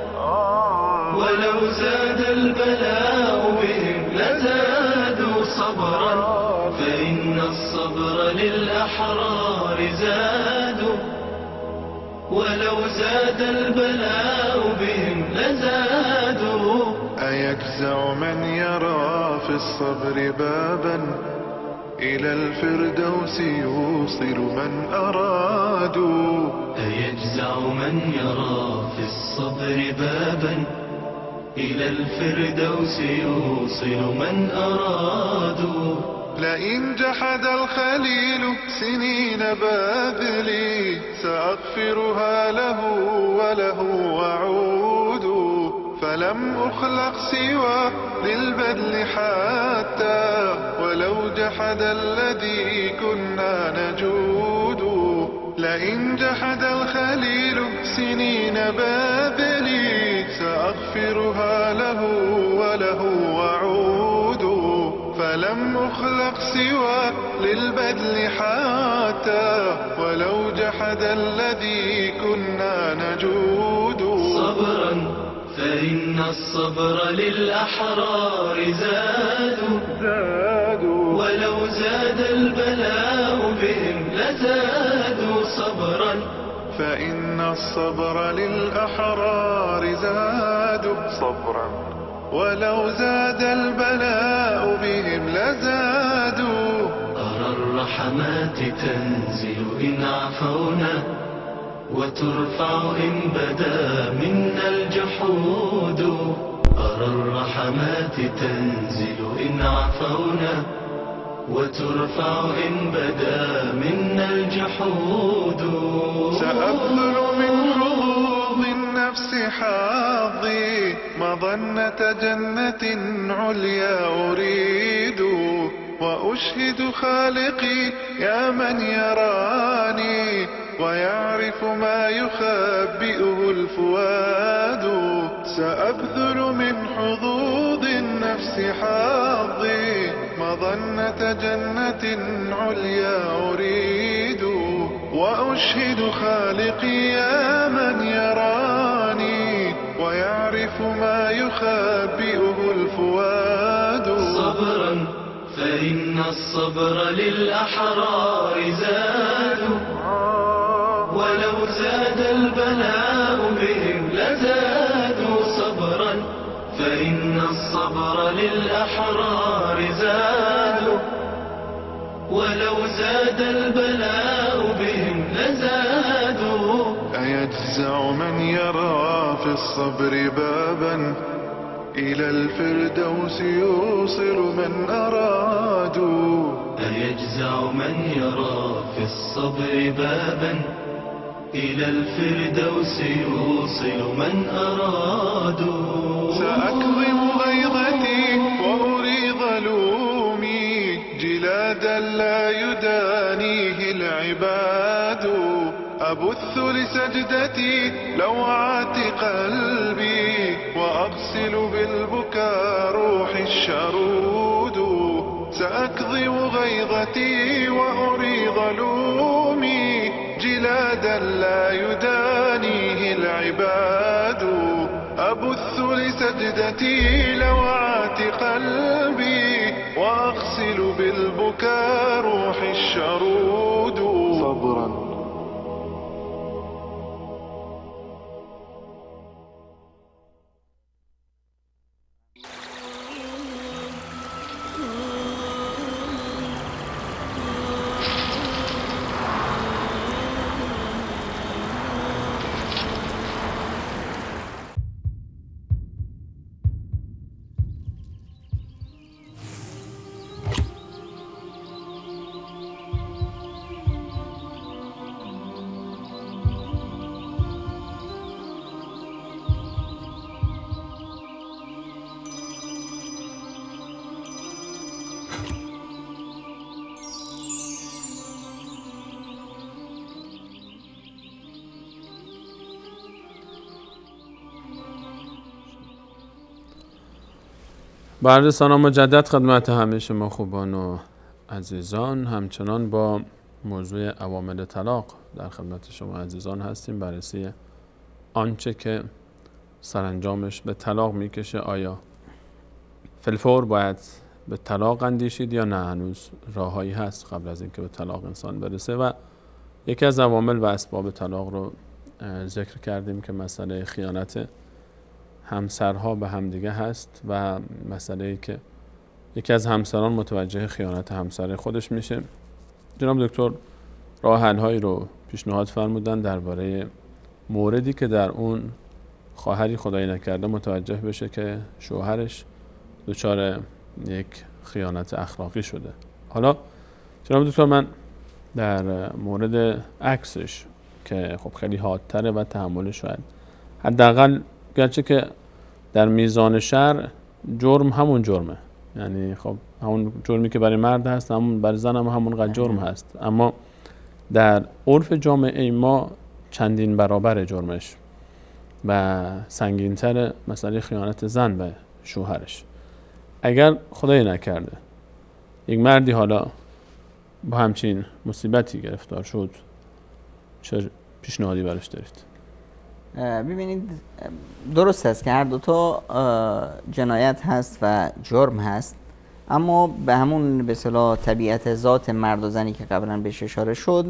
ولو زاد البلاء بهم لزادوا. صبرا فإن الصبر للأحرار زاد، ولو زاد البلاء بهم لزادوا.
أيجزع من يرى في الصبر بابا إلى الفردوس يوصل من أرادوا.
أيجزع من يرى في الصبر بابا إلى الفردوس يوصل من أرادوا.
لئن جحد الخليل سنين باذلي سأغفرها له وله وعود. فلم أخلق سوى للبذل حتى ولو جحد الذي كنا نجود. لئن جحد الخليل سنين باذلي سأغفرها له وله وعود. فلم أخلق سوى للبذل حتى ولو جحد الذي كنا نجود.
صبرا فإن الصبر للأحرار زادوا، ولو زاد البلاء بهم لزادوا. صبرا
فإن الصبر للأحرار زادوا. صبرا ولو زاد البلاء بهم لزادوا.
أرى الرحمات تنزل إن عفونا، وترفع إن بدا منا الجحود. أرى الرحمات تنزل إن عفونا، وترفع إن بدا منا الجحود.
سأبذل من حظوظ النفس حظي مظنة جنة عليا أريد. وأشهد خالقي يا من يراني ويعرف ما يخبئه الفؤاد. سأبذل من حظوظ النفس حظي مظنة جنة عليا أريد. وأشهد خالقي يا من يراني ويعرف ما يخبئه الفؤاد.
صبرا فإن الصبر للأحرار زاد، ولو زاد الصبر للأحرار زادوا، ولو زاد البلاء بهم لزادوا.
أيجزع من يرى في الصبر بابا إلى الفردوس يوصل من أرادوا.
أيجزع من يرى في الصبر بابا إلى الفردوس يوصل من أرادوا.
سأكظم غيظتي وأريض لومي جلادا لا يدانيه العباد. أبث لسجدتي لوعات قلبي وأغسل بالبكاء روحي الشرود. سأكظم غيظتي وأريض لومي جلادا لا يدانيه العباد. أبث لسجدتي لوعات قلبي وأغسل بالبكاء روحي الشرود. صبرا
بعد سلام مجدد خدمت همه شما خوبان و عزیزان. همچنان با موضوع عوامل طلاق در خدمت شما عزیزان هستیم. بررسی آنچه که سرانجامش به طلاق میکشه. آیا فی‌الفور باید به طلاق اندیشید یا نه هنوز راههایی هست قبل از اینکه به طلاق انسان برسه؟ و یکی از عوامل و اسباب طلاق رو ذکر کردیم که مسئله خیانت همسرها به همدیگه هست و مسئله ای که یکی از همسران متوجه خیانت همسر خودش میشه. جناب دکتر راه حل هایی رو پیشنهاد فرمودن درباره موردی که در اون خواهری خدایی نکرده متوجه بشه که شوهرش دچار یک خیانت اخلاقی شده. حالا جناب دکتر من در مورد عکسش که خب خیلی حادتره و تحملش شاید حداقل، گرچه که در میزان شرع جرم همون جرمه، یعنی خب همون جرمی که برای مرد هست همون برای زن هم همون قدر جرم هست، اما در عرف جامعه ما چندین برابر جرمش و سنگین‌تر مسئله خیانت زن به شوهرش. اگر خدای نکرده یک مردی حالا با همچین مصیبتی گرفتار شد، چه پیشنهادی براش دارید؟
ببینید درست است که هر دوتا جنایت هست و جرم هست، اما به همون به اصطلاح طبیعت ذات مرد و زنی که قبلا بهش اشاره شد،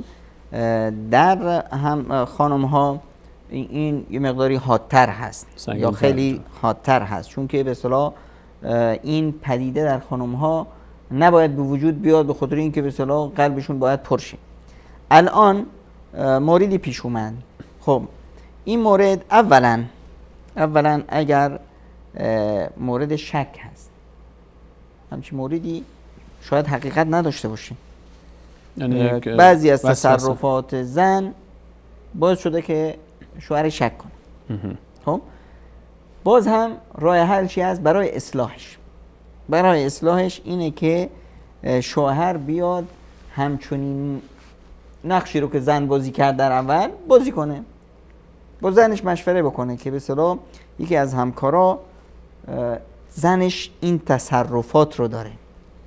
در هم خانم ها این یه مقداری حادتر هست یا خیلی حادتر هست، چون که به اصطلاح این پدیده در خانم ها نباید به وجود بیاد، به خاطر اینکه به اصطلاح قلبشون باید پرشه. الان موردی پیش اومد. خب این مورد اولا اولا اگر مورد شک هست، همچین موردی شاید حقیقت نداشته باشه، یعنی بعضی از تصرفات زن باعث شده که شوهر شک کنه. خب باز هم راه حل چی هست برای اصلاحش؟ برای اصلاحش اینه که شوهر بیاد همچنین نقشی رو که زن بازی کرد در اول بازی کنه، با زنش مشوره بکنه که به اصطلاح یکی از همکارا زنش این تصرفات رو داره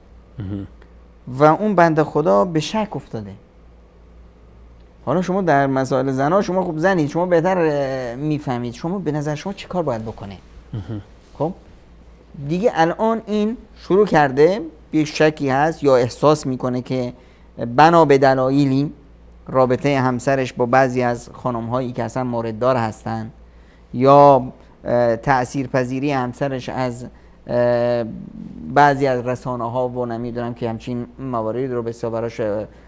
و اون بنده خدا به شک افتاده. حالا شما در مسائل زنها شما خب زنید، شما بهتر میفهمید، شما به نظر شما چه کار باید بکنه؟ خب دیگه الان این شروع کرده یک شکی هست یا احساس میکنه که بنا به دلایلی رابطه همسرش با بعضی از خانم هایی که اصلا مورددار هستن یا تأثیر پذیری همسرش از بعضی از رسانه ها و نمیدونم که همچین موارد رو بسیار براش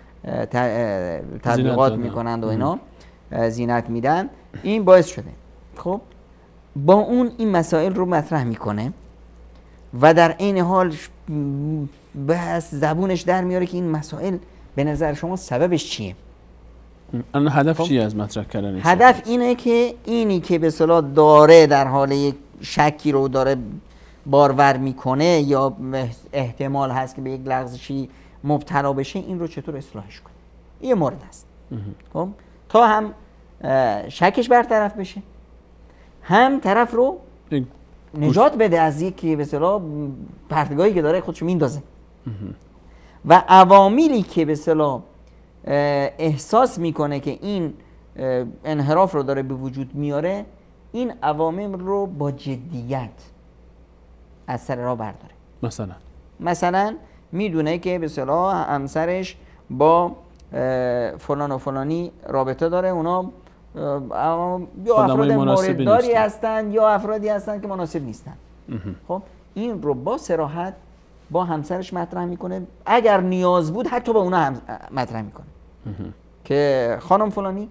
تبلیغات میکنند و اینا زینت میدن. این باعث شده خب با اون این مسائل رو مطرح میکنه و در عین حال بس زبونش در میاره که این مسائل به نظر شما سببش چیه؟
الان هدف چیه از مطرح کردن؟
هدف اینه که اینی که به اصطلاح داره در حال یک شکی رو داره بارور میکنه یا احتمال هست که به یک لغزشی مبتلا بشه، این رو چطور اصلاحش کنه. این مورد است خب تا هم شکش برطرف بشه، هم طرف رو نجات بده از یکی به اصطلاح پرتگاهی که داره خودشو میندازه و عواملی که به اصطلاح احساس میکنه که این انحراف رو داره به وجود میاره، این عوامل رو با جدیت از سر راه برداره.
مثلا
مثلا میدونه که به اصطلاح همسرش با فلان و فلانی رابطه داره، اونا یا افراد موردداری هستن یا افرادی هستن که مناسب نیستن. خب این رو با صراحت با همسرش مطرح میکنه، اگر نیاز بود حتی با اونا هم مطرح میکنه که خانم فلانی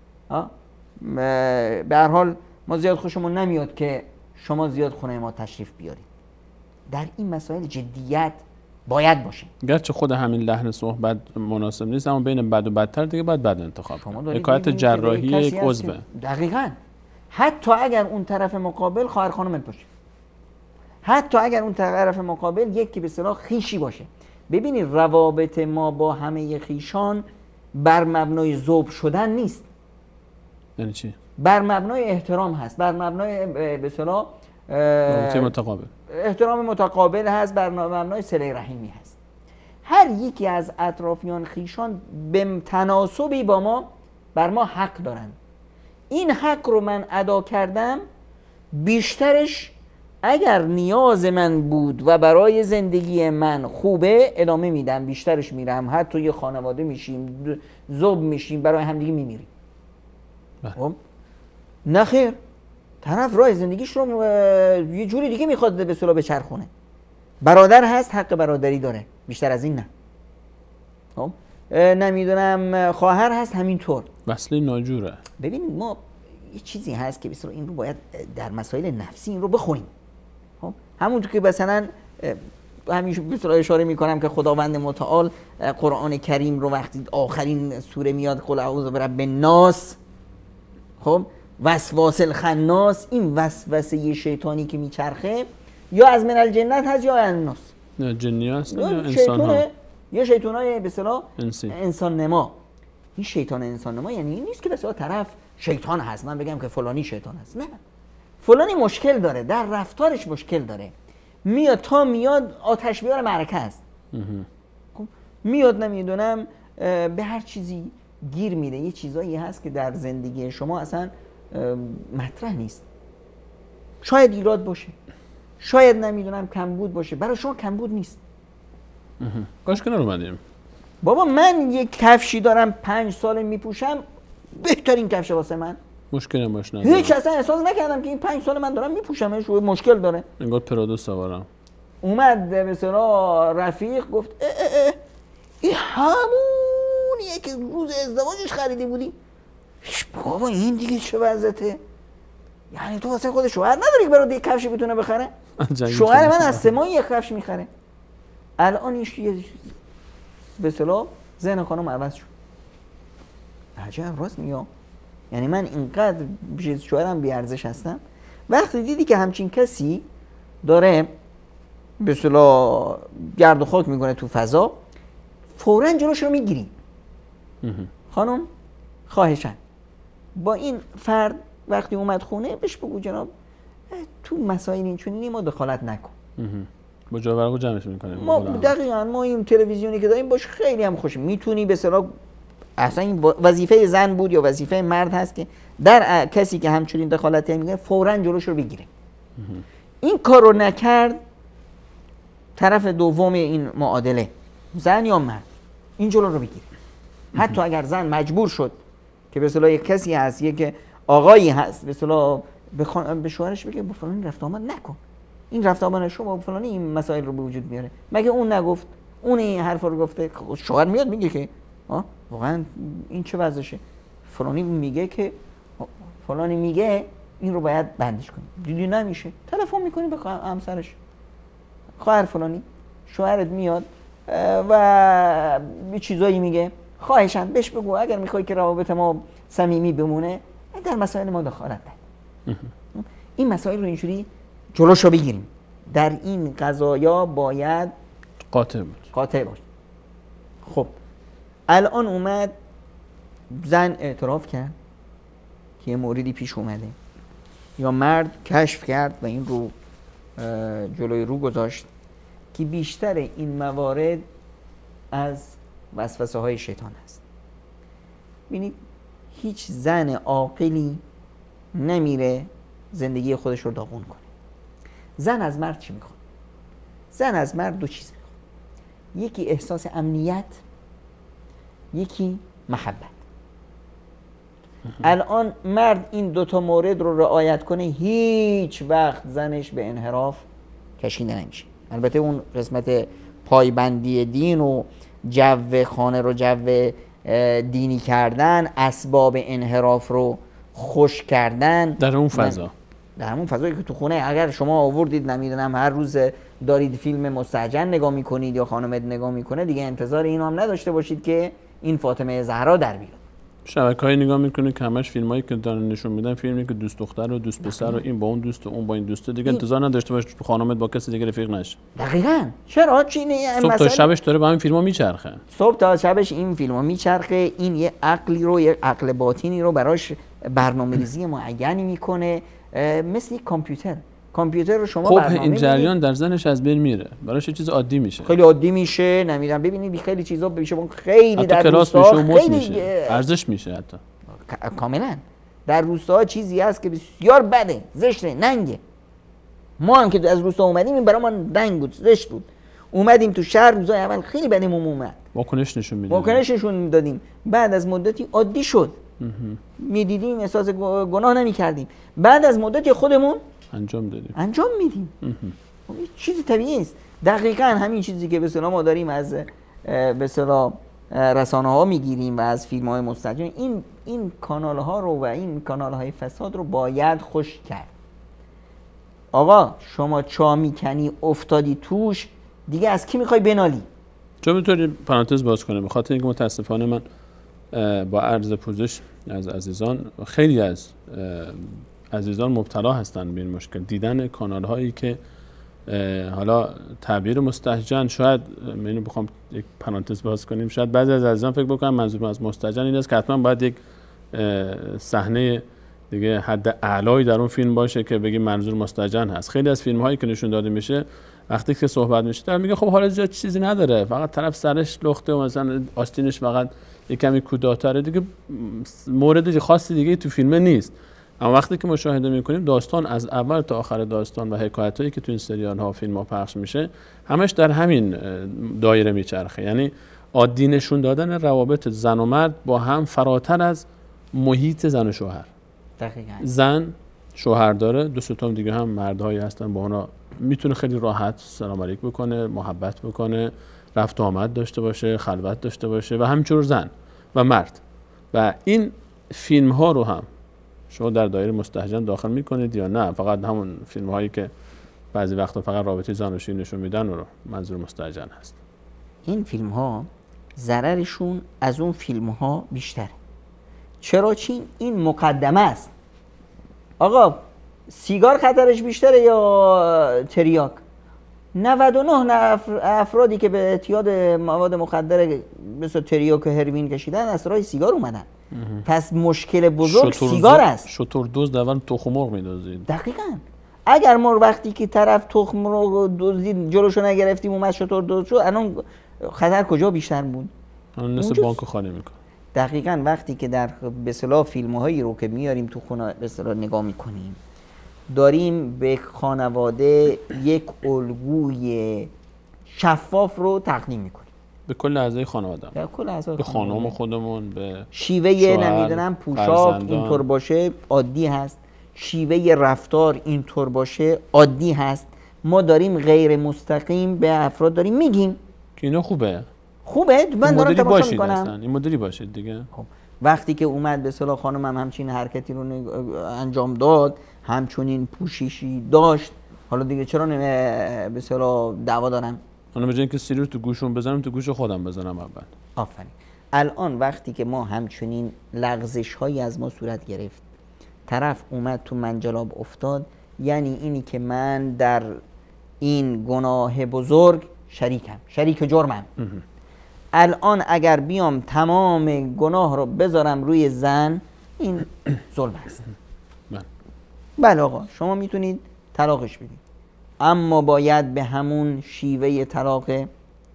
به هر حال ما زیاد خوشمون نمیاد که شما زیاد خونه ما تشریف بیارید. در این مسائل جدیت باید باشه.
گرچه خود همین لحن صحبت مناسب نیست، اما بین بد و بدتر دیگه باید بد انتخاب کنید. حکایت جراحی یک عضوه.
دقیقاً. حتی اگر اون طرف مقابل خواهر خانمت باشه، حتی اگر اون طرف مقابل یکی به اصطلاح خیشی باشه. ببینید روابط ما با همه خیشان بر مبنای ذوب شدن نیست.
یعنی چی؟
بر مبنای احترام هست، بر مبنای به اصطلاح
متقابل
احترام متقابل هست، بر مبنای صله رحمی هست. هر یکی از اطرافیان خیشان به تناسبی با ما بر ما حق دارند. این حق رو من ادا کردم، بیشترش اگر نیاز من بود و برای زندگی من خوبه ادامه میدم، بیشترش میرم، حتی یه خانواده میشیم، ذوب میشیم، برای همدیگه میمیریم. خب نه خیر، طرف راه زندگیش رو یه جوری دیگه میخواد به اصطلاح بچرخونه. برادر هست، حق برادری داره، بیشتر از این نه. خب نمیدونم خواهر هست، همینطور.
وصله ناجوره.
ببینید ما یه چیزی هست که بسیار این رو باید در مسائل نفسی این رو بخونیم. خب همونطور که مثلا همیشه بسیار اشاره میکنم که خداوند متعال قرآن کریم رو وقتی آخرین سوره میاد قل اعوذ برب الناس، خب وسواس الخناس، این وسوسه شیطانی که میچرخه یا از من الجنت هست یا الناس،
نه جنی هست یا انسان ها،
یا شیطانای به اصطلاح
انسی.
انسان نما. این شیطان انسان نما یعنی این نیست که به اصطلاح طرف شیطان هست من بگم که فلانی شیطان هست، نه، فلانی مشکل داره، در رفتارش مشکل داره، میاد تا میاد آتش بیار معرکه است. میاد نمیدونم به هر چیزی گیر میده. یه چیزایی هست که در زندگی شما اصلا مطرح نیست. شاید ایراد باشه، شاید نمیدونم کمبود باشه، برای شما کمبود نیست.
کاش کنار اومدیم.
بابا من یک کفشی دارم پنج سال میپوشم، بهترین کفشه واسه من،
مشکلی باش ندارم.
هیچ اصلا احساس نکردم که این پنج سال من دارم میپوشمش و مشکل داره.
انگار پرادو سوارم.
اومد به اصطلاح رفیق گفت اه اه اه این همونیه که روز ازدواجش خریدی بودی. بابا این دیگه چه وضعته؟ یعنی تو واسه خود شوهر نداری که برات یک کفش بتونه بخره؟ شوهر من از سه ماه یک کفش میخره. الان ایش به اصطلاح ذهن خانم عوض شد. عجب راست میگم. یعنی من اینقدر پیش شوهرم بی ارزش هستم. وقتی دیدی که همچین کسی داره به اصطلاح گرد و خاک میکنه تو فضا، فوراً جلوش رو میگیری. خانم خواهشاً با این فرد وقتی اومد خونه بهش بگو جناب تو مسائل این چنینی ما دخالت نکن.
با جاورقو جمعش میکنیم.
ما دقیقاً ما این تلویزیونی که داریم باش خیلی هم خوشم. میتونی به اصطلاح اصلا این وظیفه زن بود یا وظیفه مرد هست که در کسی که همچنین دخالت میکنه فوراً جلوش رو بگیره. این کار رو نکرد، طرف دوم این معادله زن یا مرد این جلو رو بگیره. حتی اگر زن مجبور شد که به اصطلاح یک کسی هست، یک آقایی هست به اصطلاح به, خان... به شوهرش بگه با فلان رفت آمد نکن، این رفت آمد شما فلانی این مسائل رو به وجود میاره. مگه اون نگفت؟ اون این حرفا رو گفته؟ شوهر میاد میگه که آه واقعا این چه وضعشه؟ فلانی میگه که فلانی میگه این رو باید بندش کنی. دیدی نمیشه. تلفن میکنی به همسرش. خواهر فلانی شوهرت میاد و یه چیزایی میگه، خواهشاً بهش بگو اگر میخوای که روابط ما صمیمی بمونه در مسائل ما دخالت نده. این مسائل رو اینجوری جلوشو بگیریم. در این قضایا باید
قاطع بود.
قاطع باش. خب الان اومد زن اعتراف کرد که یه موردی پیش اومده، یا مرد کشف کرد و این رو جلوی رو گذاشت که بیشتر این موارد از وسوسه های شیطان است. ببینید هیچ زن عاقلی نمیره زندگی خودش رو داغون کنه. زن از مرد چی میخواد؟ زن از مرد دو چیز میخواد. یکی احساس امنیت، یکی محبت. الان مرد این دوتا مورد رو رعایت کنه هیچ وقت زنش به انحراف کشیده نمیشه. البته اون قسمت پایبندی دین و جو خانه رو جو دینی کردن، اسباب انحراف رو خوش کردن
در اون فضا،
در همون فضایی که تو خونه اگر شما آوردید نمیدونم هر روز دارید فیلم مستهجن نگاه میکنید یا خانمت نگاه میکنه، دیگه انتظار اینو هم نداشته باشید که این فاطمه زهرا در بیاد.
شبکه‌های نگاه میکنه که همش فیلمایی که دارن نشون میدن فیلمی که دوست دختر و دوست پسر و این با اون دوست و اون با این دوست، دیگه انتظار نداشته باش خانمت با کسی دیگه رفیق نشه.
دقیقاً. چرا چی
صبح تا شبش داره با همین فیلم‌ها میچرخه.
صبح تا شبش این فیلم‌ها میچرخه. این یه عقلی رو، یه عقل باطنی رو براش برنامه‌ریزی معینی میکنه، مثل کامپیوتر. کامپیوتر رو شما
خب
برنامه
این جریان در ذهنش از بین میره، براش چیز عادی میشه،
خیلی عادی میشه. نمیدونم ببینید خیلی چیزا بشه خیلی در
روستا خیلی میشه. ارزش میشه حتی
کاملا. در روستاها چیزی هست که بسیار بده، زشته، ننگه. ما هم که از روستا اومدیم این برای ما ننگ بود، زشت بود. اومدیم تو شهر روزای اول خیلی بدمون اومد،
واکنش نشون میدادیم
واکنش نشون میدادیم. بعد از مدتی عادی شد، میدیدیم احساس گناه نمیکردیم. بعد از مدتی خودمون
انجام دادیم
انجام میدیم. چیزی طبیعی است. دقیقاً همین چیزی که به اصطلاح ما داریم از به اصطلاح رسانه ها میگیریم و از فیلم های مستجن، این این کانال ها رو و این کانال های فساد رو باید خشک کرد. آقا شما چا میکنی افتادی توش، دیگه از کی میخوای بنالی؟
چون میتونی پرانتز باز کنه، به خاطر اینکه متاسفانه من با عرض پوزش از عزیزان، خیلی از عزیزان مبتلا هستن به این مشکل، دیدن کانال هایی که حالا تعبیر مستهجن، شاید من بخوام یک پرانتز باز کنیم، شاید بعضی از عزیزان فکر بکنن منظور از مستهجن این است که حتما باید یک صحنه دیگه حد اعلایی در اون فیلم باشه که بگیم منظور مستهجن هست. خیلی از فیلم هایی که نشون داده میشه وقتی که صحبت میشه در میگه خب حالا زیاد چیزی نداره، فقط طرف سرش لخته و مثلا آستینش فقط یک کمی کوتاه‌تره، دیگه مورد خاصی دیگه تو فیلم نیست. اما وقتی که مشاهده میکنیم داستان از اول تا آخر داستان و حکایتایی که تو این سریال ها و فیلم ها پخش میشه همش در همین دایره میچرخه. یعنی عادی نشون دادن روابط زن و مرد با هم فراتر از محیط زن و شوهر.
دقیقاً.
زن شوهر داره، دو تا دیگه هم مردهایی هستن با اونا میتونه خیلی راحت سلام علیک بکنه، محبت بکنه، رفت و آمد داشته باشه، خلوت داشته باشه و همینطور زن و مرد. و این فیلم ها رو هم شما در دایره مستهجن داخل میکنید یا نه فقط همون فیلم هایی که بعضی وقتا فقط رابطه زناشویی نشون میدن رو منظور مستهجن هست؟
این فیلم ها ضررشون از اون فیلم ها بیشتره. چرا؟ چین این مقدمه است. آقا سیگار خطرش بیشتره یا تریاک؟ نود و نه افرادی که به اعتیاد مواد مخدر مثل تریاک و هروئین کشیدن از راه سیگار اومدن. پس مشکل بزرگ سیگار است.
شتر دزد اول تخم مرغ می‌دزدید.
دقیقاً. اگر ما وقتی که طرف تخم مرغ دزدید جلوشو نگرفتیم اومد شتر دزد شد، الان خطر کجا بیشتر بود؟
الان نصف بانک خالی میکنه.
دقیقاً. وقتی که در به اصطلاح فیلم‌هایی رو که میاریم تو خونه به اصطلاح نگاه میکنیم، داریم به خانواده یک الگوی شفاف رو تقدیم میکنیم.
به کل اعضای خانواده،
به کل اعضای
به خانم خودمون، به
شیوه نمیدونم پوشاک اینطور باشه عادی هست، شیوه رفتار اینطور باشه عادی هست، ما داریم غیر مستقیم به افراد داریم میگیم
که اینا خوبه،
خوبه، من دارم تماشا میکنم.
اصلا این مدلی باشید دیگه.
خب وقتی که اومد به اصطلاح خانم هم همچین حرکتی رو انجام داد، همچنین پوششی داشت، حالا دیگه چرا به اصطلاح دعوا دارن؟
حالا به جای اینکه سیلی رو تو گوشون بزنم تو گوش خودم بزنم اول.
آفرین. الان وقتی که ما همچنین لغزش هایی از ما صورت گرفت، طرف اومد تو منجلاب افتاد، یعنی اینی که من در این گناه بزرگ شریکم، شریک جرمم. الان اگر بیام تمام گناه رو بذارم روی زن، این ظلم است. بله آقا شما میتونید طلاقش بدید، اما باید به همون شیوه طلاق به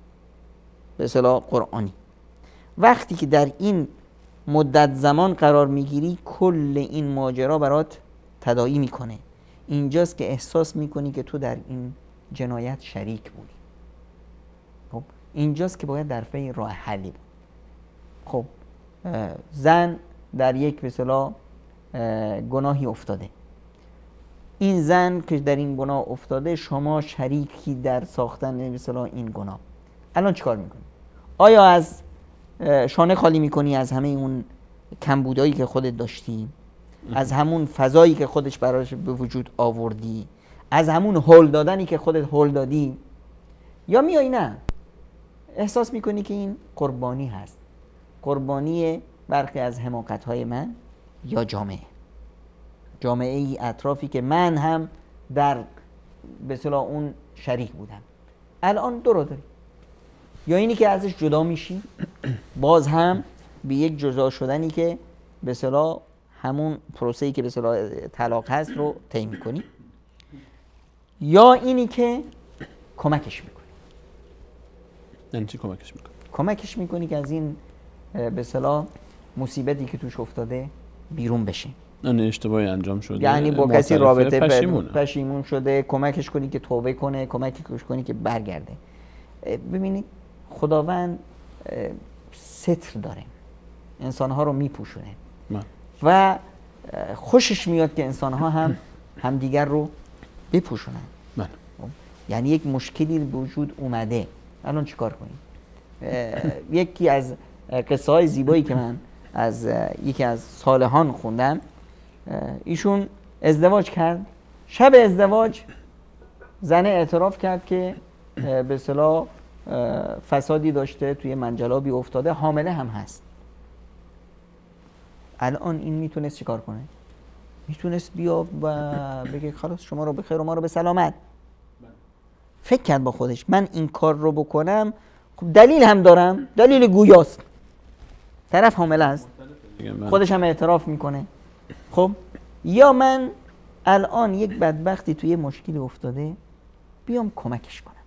اصطلاح قرآنی. وقتی که در این مدت زمان قرار میگیری، کل این ماجرا برات تداعی میکنه. اینجاست که احساس میکنی که تو در این جنایت شریک بودی. خب اینجاست که باید در پی راه حلی بود. خب زن در یک به اصطلاح گناهی افتاده، این زن که در این گناه افتاده، شما شریکی در ساختن به اصطلاح این گناه. الان چیکار میکنی؟ آیا از شانه خالی میکنی از همه اون کمبودایی که خودت داشتی، از همون فضایی که خودش براش به وجود آوردی، از همون هول دادنی که خودت هول دادی، یا میای نه احساس میکنی که این قربانی هست، قربانی برخی از حماقت‌های من یا جامعه جامعه ای اطرافی که من هم در به اصطلاح اون شریک بودم. الان دو رو داری، یا اینی که ازش جدا میشی، باز هم به یک جدا شدنی که به اصطلاح همون پروسه‌ای که به اصطلاح طلاق هست رو طی می‌کنی، یا اینی که کمکش میکنی.
یعنی چی کمکش میکنی؟
کمکش میکنی که از این به اصطلاح مصیبتی که توش افتاده بیرون بشه.
نه اشتباهی انجام شده،
یعنی با کسی رابطه
پشیمونه.
پشیمون شده، کمکش کنی که توبه کنه، کمکش کنی که برگرده. ببینید خداوند ستر داره، انسانها رو میپوشونه و خوشش میاد که انسانها هم همدیگر رو بپوشونن.
من.
یعنی یک مشکلی به وجود اومده، الان چیکار کنیم؟ یکی از قصه های زیبایی که من از یکی از صالحان خوندم، ایشون ازدواج کرد. شب ازدواج زن اعتراف کرد که به اصطلاح فسادی داشته، توی منجلابی افتاده، حامله هم هست. الان این میتونست چیکار کنه؟ میتونست بیا و بگه خلاص شما رو به خیر و ما رو به سلامت. فکر کرد با خودش من این کار رو بکنم، خب دلیل هم دارم، دلیل گویاست، طرف حامله است، خودش هم اعتراف میکنه. خب یا من الان یک بدبختی توی مشکلی افتاده بیام کمکش کنم.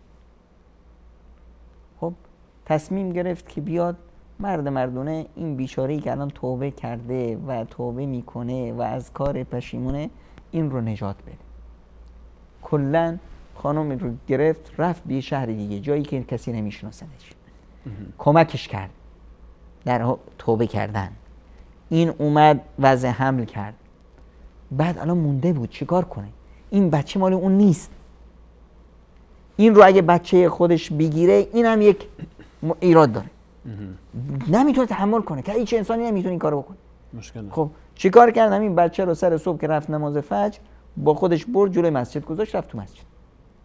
خب تصمیم گرفت که بیاد مرد مردونه این بیچاره‌ای که الان توبه کرده و توبه میکنه و از کار پشیمونه، این رو نجات بده. کلاً خانم رو گرفت رفت به شهر دیگه، جایی که کسی نمیشناسدش، کمکش کرد در توبه کردن. این اومد وضع حمل کرد، بعد الان مونده بود چیکار کنه؟ این بچه مال اون نیست، این رو اگه بچه خودش بگیره این هم یک ایراد داره، نمیتونه تحمل کنه، که هیچ انسانی نمیتونه این کارو بکنه.
مشکل.
خب چیکار کردم؟ این بچه رو سر صبح که رفت نماز فجر با خودش برد جلوی مسجد گذاشت، رفت تو مسجد.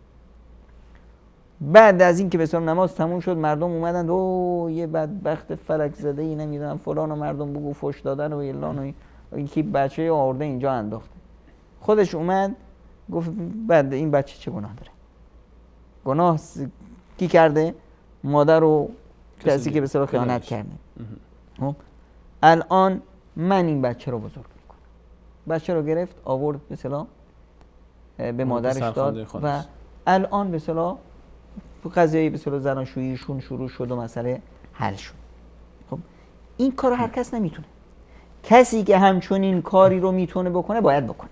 بعد از این که بسیار نماز تموم شد، مردم اومدن او یه بدبخت فلک زده ای نمیدونم فلان و مردم بگو فوش دادن و اعلان و یکی بچه آورده اینجا انداخته. خودش اومد گفت بعد این بچه چه گناه داره؟ گناه کی کرده؟ مادر و کسی که بسیار خیانت کرده. خب الان من این بچه رو بزرگ میکنم. بچه رو گرفت آورد مثلا به مادرش داد و الان مثلا قضیه به اصطلاح زناشوییشون شروع شد و مسئله حل شد. خب این کارو هر کس نمیتونه. کسی که همچون این کاری رو میتونه بکنه باید بکنه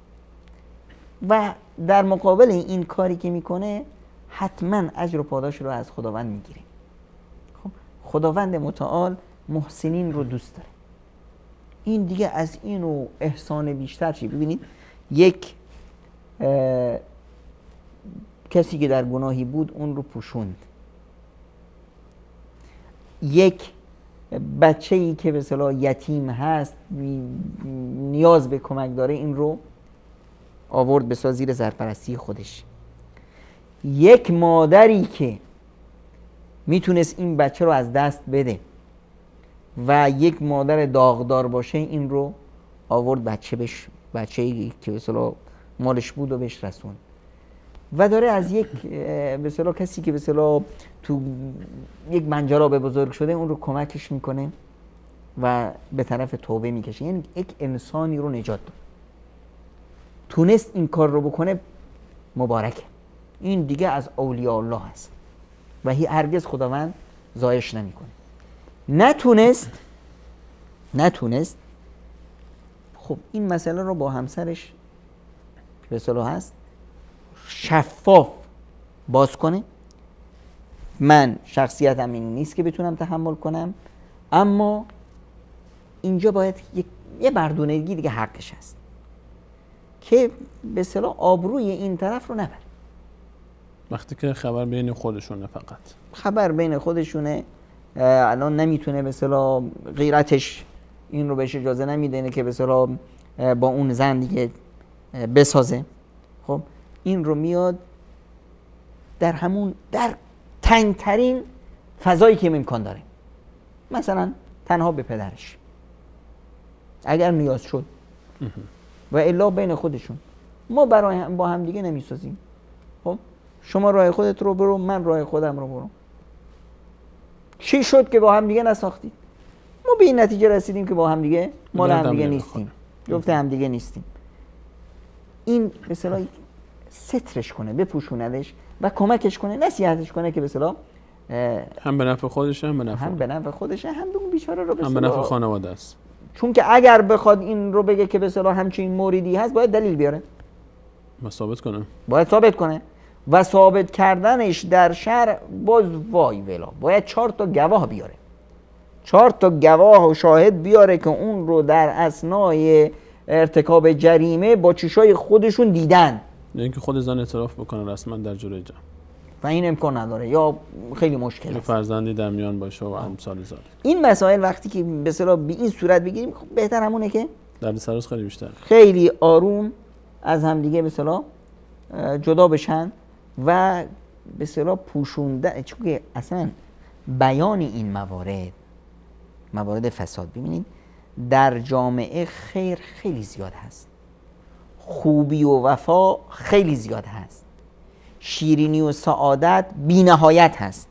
و در مقابل این کاری که میکنه حتما اجر و پاداش رو از خداوند میگیره. خب خداوند متعال محسنین رو دوست داره. این دیگه از اینو احسان بیشتر چی؟ ببینید یک کسی که در گناهی بود اون رو پوشوند. یک بچه‌ای که به اصطلاح یتیم هست، نیاز به کمک داره، این رو آورد به زیر سرپرستی خودش. یک مادری که میتونست این بچه رو از دست بده و یک مادر داغدار باشه، این رو آورد بچه بش بچه‌ای که به اصطلاح مالش بود و بهش رسوند. و داره از یک به اصطلاح کسی که به اصطلاح تو یک منجلاب بزرگ شده اون رو کمکش میکنه و به طرف توبه میکشه. یعنی یک انسانی رو نجات داد. تونست این کار رو بکنه، مبارکه. این دیگه از اولیاء الله هست و هی هرگز خداوند ضایعش نمیکنه. نتونست نتونست خب این مسئله رو با همسرش به اصطلاح هست شفاف باز کنه. من شخصیتم این نیست که بتونم تحمل کنم، اما اینجا باید یک یه بردونگی دیگه حقش هست که به اصطلاح آبروی این طرف رو نبره.
وقتی که خبر بین خودشونه، فقط
خبر بین خودشونه، الان نمیتونه به اصطلاح غیرتش این رو بهش اجازه نمیده که به اصطلاح با اون زن دیگه بسازه. خب این رو میاد در همون در تنگترین فضایی که امکان داره، مثلا تنها به پدرش اگر نیاز شد و الا بین خودشون، ما برای هم با هم دیگه نمیسازیم. خب شما راه خودت رو برو، من راه خودم رو برو. چی شد که با هم دیگه نساختید؟ ما به این نتیجه رسیدیم که با هم دیگه مال هم دیگه نیستیم، جفت هم دیگه نیستیم. این به اصطلاح سترش کنه، بپوشوندش و کمکش کنه، نصیحتش کنه که به اصطلاح
هم به نفع خودشه، هم به نفع
هم به نفع خودشه، هم به اون بیچاره رو به
هم به نفع خانواده است.
چون که اگر بخواد این رو بگه که به اصطلاح همچین موردی هست، باید دلیل بیاره
و ثابت کنه.
باید ثابت کنه و ثابت کردنش در شرع باز وای ولا باید چهار تا گواه بیاره، چهار تا گواه و شاهد بیاره که اون رو در اثنای ارتکاب جریمه با چشای خودشون دیدن.
یعنی که خود زن اعتراف بکنه رسما در جلوی جمع
و این امکان نداره یا خیلی مشکل است.
فرزندی در میان باشه و امثال ذلک.
این مسائل وقتی که به اصطلاح به این صورت بگیریم، خب بهتر همونه که
در سرش خیلی بیشتر،
خیلی آروم از هم دیگه به اصطلاح جدا بشن و به اصطلاح پوشونده. چون که اصلا بیان این موارد موارد فساد، ببینید در جامعه خیر خیلی زیاد هست، خوبی و وفا خیلی زیاد هست، شیرینی و سعادت بی نهایت هست.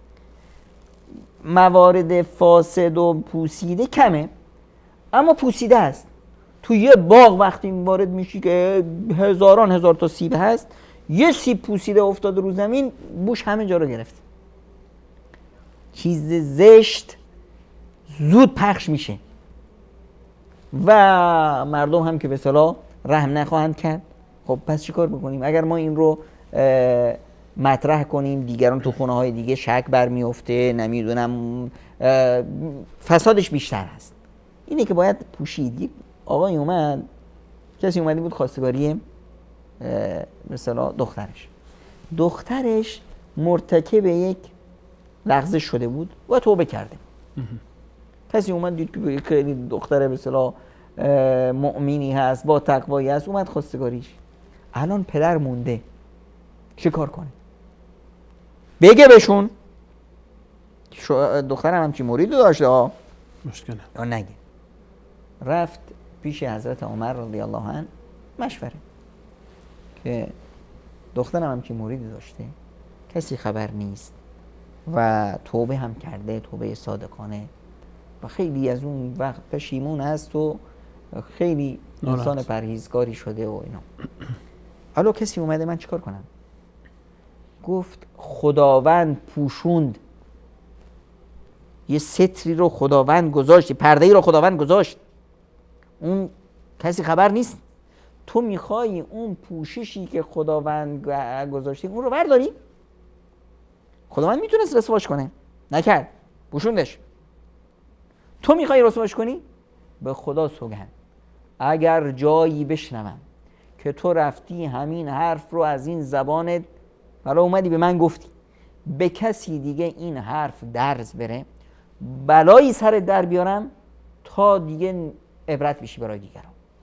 موارد فاسد و پوسیده کمه، اما پوسیده هست. تو یه باغ وقتی وارد میشی که هزاران هزار تا سیب هست، یه سیب پوسیده افتاده رو زمین، بوش همه جا رو گرفت. چیز زشت زود پخش میشه و مردم هم که به اصطلاح رحم نخواهند کرد. خب پس چی کار بکنیم؟ اگر ما این رو مطرح کنیم، دیگران تو خونه های دیگه شک برمیفته، نمیدونم فسادش بیشتر هست. اینه که باید پوشید. یک آقای اومد، کسی اومده بود خواستگاری مثلا دخترش دخترش مرتکب یک لغزش شده بود و توبه کرده. کسی اومد دید که خیلی دختر به اصطلاح مؤمنی هست، با تقوایی هست، اومد خواستگاریش. الان پدر مونده چه کار کنه؟ بگه بهشون دخترم همچی موردی داشته ها،
مشکله،
یا نگه. رفت پیش حضرت عمر رضی الله عنه مشوره که دخترم همچی موردی داشته، کسی خبر نیست و توبه هم کرده، توبه صادقانه و خیلی از اون وقت پشیمون هست و خیلی انسان پرهیزگاری شده و اینا. حالا کسی اومده، من چیکار کنم؟ گفت خداوند پوشوند، یه ستری رو خداوند گذاشت، پرده‌ای رو خداوند گذاشت، اون کسی خبر نیست. تو میخوای اون پوششی که خداوند گذاشته اون رو برداری؟ خداوند میتونست رسواش کنه، نکرد، پوشوندش. تو میخوای رسواش کنی؟ به خدا سوگند اگر جایی بشنوم که تو رفتی همین حرف رو از این زبانت حالا اومدی به من گفتی به کسی دیگه این حرف درز بره، بلایی سر در بیارم تا دیگه عبرت بشی برای دیگران.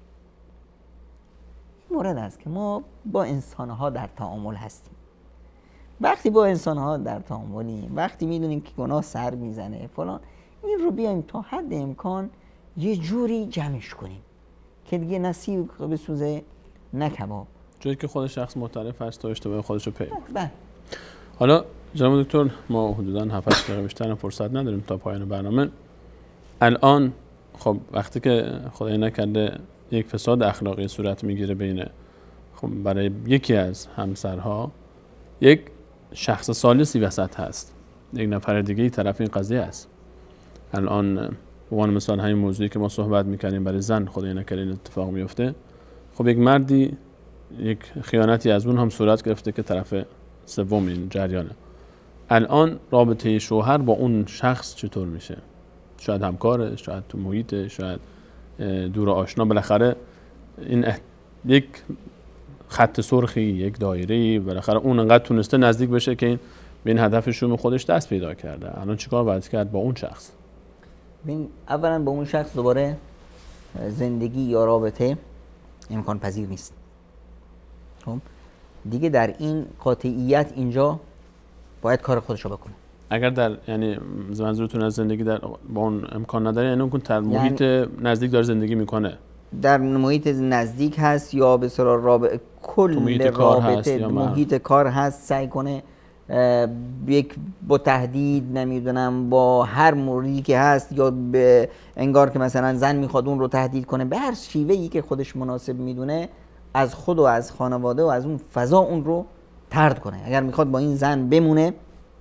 این مورد است که ما با انسانها در تعامل هستیم. وقتی با انسانها در تعاملیم، وقتی میدونیم که گناه سر میزنه فلان، این رو بیایم تا حد امکان یه جوری جمعش کنیم که دیگه نصیب بسوزه نه کباب،
جایی که خود شخص معترف است تا اشتباه خودش رو پی
بله.
حالا جناب دکتر، ما حدوداً هفت هشت دقیقه بیشتر فرصت نداریم تا پایان برنامه. الان خب وقتی که خدای نکرده یک فساد اخلاقی صورت میگیره بین خب برای یکی از همسرها، یک شخص ثالثی وسط هست، یک نفر دیگه ای طرف این قضیه است. الان به عنوان مثال همین موضوعی که ما صحبت میکنیم برای زن خدای نکرده این اتفاق میفته، خب یک مردی یک خیانتی از اون هم صورت گرفته که طرف سوم این جریانه. الان رابطه شوهر با اون شخص چطور میشه؟ شاید همکاره، شاید تو محیط، شاید دور آشنا، بالاخره این یک خط سرخی، یک دایره‌ای، بالاخره اون انقدر تونسته نزدیک بشه که این به این هدف شوم خودش دست پیدا کرده. الان چیکار باید کرد با اون شخص؟
ببین، اولا با اون شخص دوباره زندگی یا رابطه امکان پذیر نیست. خب دیگه در این قاطعیت اینجا باید کار خودش رو بکنه.
اگر در یعنی منظورتون از زندگی در با اون امکان نداره، یعنی اون در محیط یعنی نزدیک داره زندگی میکنه، در
محیط نزدیک هست یا به اصطلاح رابطه کل
محیط کار هست یا
محیط کار هست، سعی کنه یک با تهدید نمیدونم با هر موردی که هست یا به انگار که مثلا زن میخواد اون رو تهدید کنه، به هر شیوهی که خودش مناسب میدونه از خود و از خانواده و از اون فضا اون رو طرد کنه. اگر میخواد با این زن بمونه،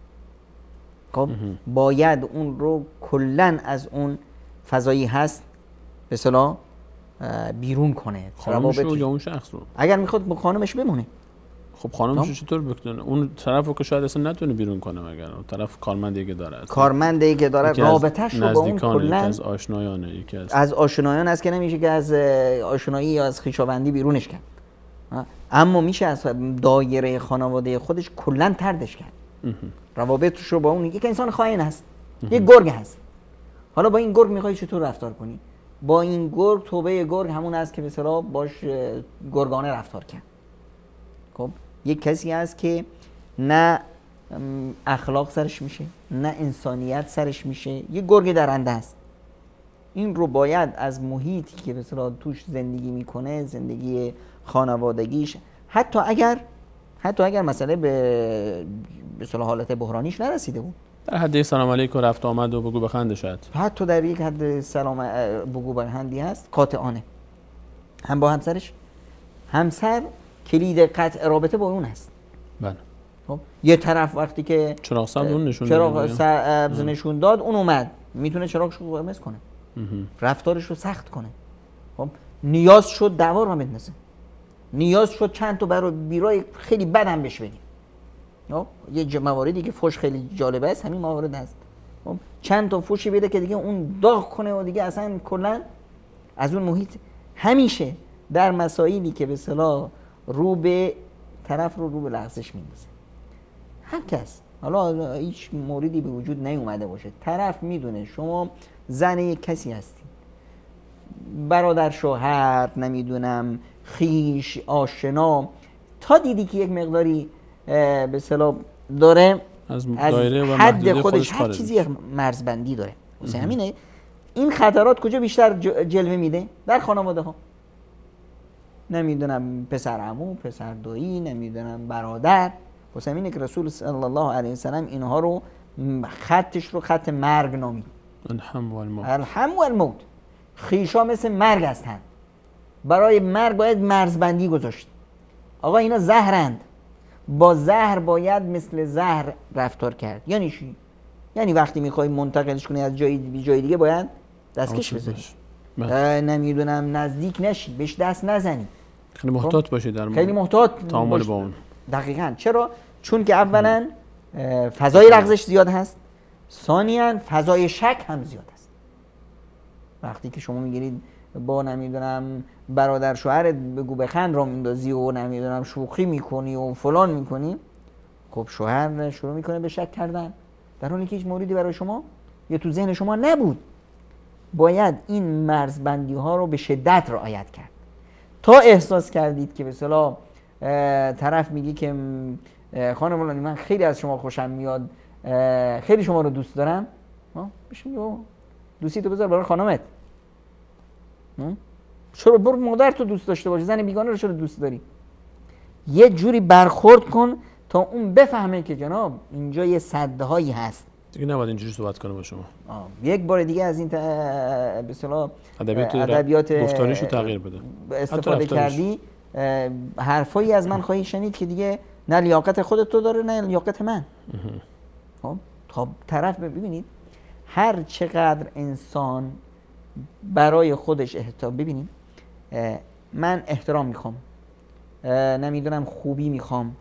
خب باید اون رو کلن از اون فضایی هست به اصطلاح بیرون کنه.
خانمش رو یا اون شخص رو؟
اگر میخواد با خانمش بمونه،
خب خانمش رو چطور بکنه؟ اون طرف رو که شاید اصلا نتونه بیرون کنه، مگر اون طرف کارمندی که داره،
کارمندی که داره رابطه‌اش رو با اون کلا
از آشنایانه، یکی از
از آشنایان است که نمیشه که از آشنایی یا از خویشاوندی بیرونش کرد، اما میشه از دایره خانواده خودش کلا طردش کرد. روابطش رو با اون یک انسان خائن هست، یک گرگ هست. حالا با این گرگ میخوای چطور رفتار کنی؟ با این گرگ توبه گرگ همون است که به اصطلاح باش گرگانه رفتار کرد. خب یک کسی هست که نه اخلاق سرش میشه، نه انسانیت سرش میشه، یک گرگ درنده است. این رو باید از محیطی که به اصطلاح توش زندگی میکنه، زندگی خانوادگیش، حتی اگر حتی اگر مسئله به به اصطلاح حالت بحرانیش نرسیده بود،
در حد سلام علیکم رفت آمد و بگو بخنده، شاید
حتی در یک حد سلام بگو بخندی هست، قاطعانه هم با همسرش. همسر کلید قطع رابطه با اون هست.
بله.
خب یه طرف وقتی که
چراغ سبز اون نشون
چراغ سبز نشون داد، اون اومد میتونه چراغش رو قرمز کنه، رفتارش رو سخت کنه. خب نیاز شد دعوا رو بندازه، نیاز شد چند تا برای بیرای خیلی بد هم بهش بگیم. خب یه مواردی که فوش خیلی جالبه است، همین موارد هست. خب چند تا فوشی بده که دیگه اون داغ کنه و دیگه اصلا کلا از اون محیط. همیشه در مسائلی که به اصطلاح رو به طرف رو رو به لغزش میندازه. هر کس، حالا هیچ موردی به وجود نیومده باشه، طرف میدونه شما زن یک کسی هستی، برادر، شوهر، نمیدونم خیش، آشنا، تا دیدی که یک مقداری به اصطلاح داره
از,
از حد خودش, خودش هر چیزی یک مرزبندی داره. واسه همینه این خطرات کجا بیشتر جلوه میده؟ در خانواده ها. نمیدونم پسر عمو، پسر دایی، نمیدونم برادر. واسه همینه که رسول صلی الله علیه و سلم اینها رو خطش رو خط مرگ نامید.
الحم و الموت.
الحم و الموت. خیشا مثل مرگ هستند. برای مرگ باید مرزبندی گذاشت. آقا اینا زهرند، با زهر باید مثل زهر رفتار کرد. یعنی چی؟ یعنی وقتی میخوای منتقلش کنی از جای بی جای دیگه باید دستکش بزنی، نمیدونم نزدیک نشی، بهش دست نزنی،
خیلی محتاط باشی در
خیلی محتاط
تعامل با اون.
دقیقاً. چرا؟ چون که اولا فضای لغزش زیاد هست، ثانیاً فضای شک هم زیاد هست. وقتی که شما میگیرید با نمیدونم برادر شوهرت بگو بخند را میندازی و نمیدونم شوخی میکنی و فلان میکنی، خب شوهر شروع میکنه به شک کردن در حالی که هیچ موردی برای شما یا تو ذهن شما نبود. باید این مرزبندی ها رو به شدت رعایت کرد تا احساس کردید که به اصطلاح طرف میگه که خانم فلانی من خیلی از شما خوشم میاد، خیلی شما رو دوست دارم، بهش میگه دوستی تو بذار برای خانمت، چرا برو مادر تو دوست داشته باشی، زن بیگانه رو چرا دوست داری؟ یه جوری برخورد کن تا اون بفهمه که جناب اینجا یه سدهایی هست،
دیگه نباید اینجوری صحبت کنه با شما.
آه. یک بار دیگه از این ت... به اصطلاح
ادبیات,
ادبیات
گفتاریشو تغییر بده،
استفاده کردی، حرفایی از من خواهی شنید که دیگه نه لیاقت خودت تو داره نه لیاقت من. خب تا طرف ببینید هر چقدر انسان برای خودش احترام، ببینید من احترام میخوام، نمیدونم خوبی میخوام،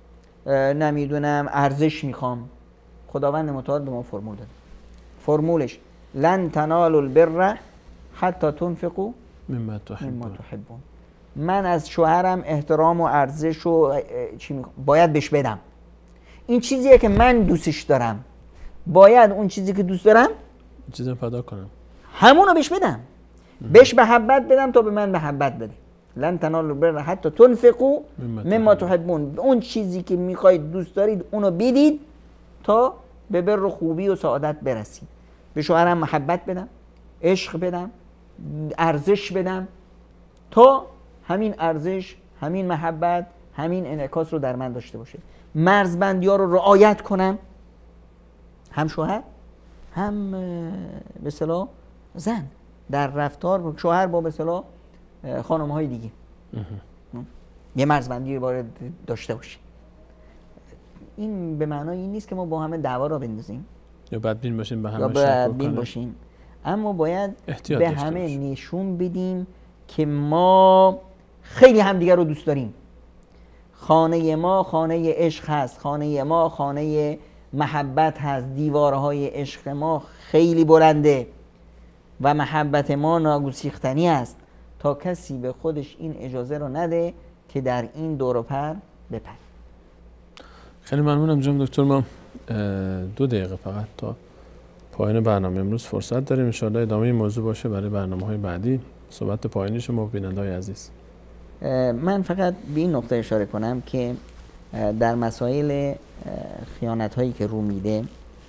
نمیدونم ارزش میخوام، خداوند متعال به ما فرمول داده. فرمولش لن تنالوا البر حتی تنفقوا
مما تحبون.
من از شوهرم احترام و ارزش و چی میخوام باید بهش بدم. این چیزیه که من دوستش دارم، باید اون چیزی که دوست دارم
چیزی فدا کنم،
همونو بهش بدم، بهش محبت بدم تا به من محبت بده. لن تنالوا البر حتی تنفقوا مما تحبون. اون چیزی که میخواید دوست دارید اونو بدید تا به بر و خوبی و سعادت برسید. به شوهرم محبت بدم، عشق بدم، ارزش بدم تا همین ارزش، همین محبت، همین انعکاس رو در من داشته باشه. مرزبندی ها رو رعایت کنم، هم شوهر هم به اصطلاح زن در رفتار، شوهر با به اصطلاح خانم های دیگه یه مرزبندی باید داشته باشه. این به معنای این نیست که ما با همه دعوا را بندازیم
یا بدبین باشیم، به همه
یا بدبین باشیم، اما باید به همه
باشیم.
نشون بدیم که ما خیلی همدیگر رو دوست داریم. خانه ما خانه عشق هست، خانه ما خانه محبت هست، دیوارهای عشق ما خیلی بلنده و محبت ما ناگسیختنی است تا کسی به خودش این اجازه رو نده که در این دور و پر بپره.
خیلی ممنونم جناب دکتر. ما دو دقیقه فقط تا پایان برنامه امروز فرصت داریم، ان شاءالله ادامه این موضوع باشه برای برنامه‌های بعدی. صحبت پایانی شما بیننده‌های عزیز.
من فقط به این نقطه اشاره کنم که در مسائل خیانت هایی که رو میده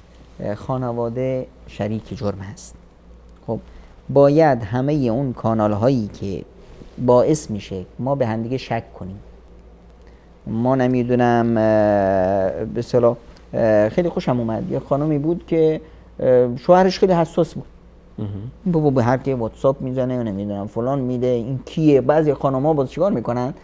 خانواده شریک جرم هست. خب باید همه اون کانال هایی که باعث میشه ما به همدیگه شک کنیم، ما نمیدونم به اصطلاح خیلی خوشم اومد یه خانمی بود که شوهرش خیلی حساس بود، بابا به هر کی واتساپ میزنه نمیدونم فلان میده، این کیه. بعضی خانم‌ها باز چیکار میکنن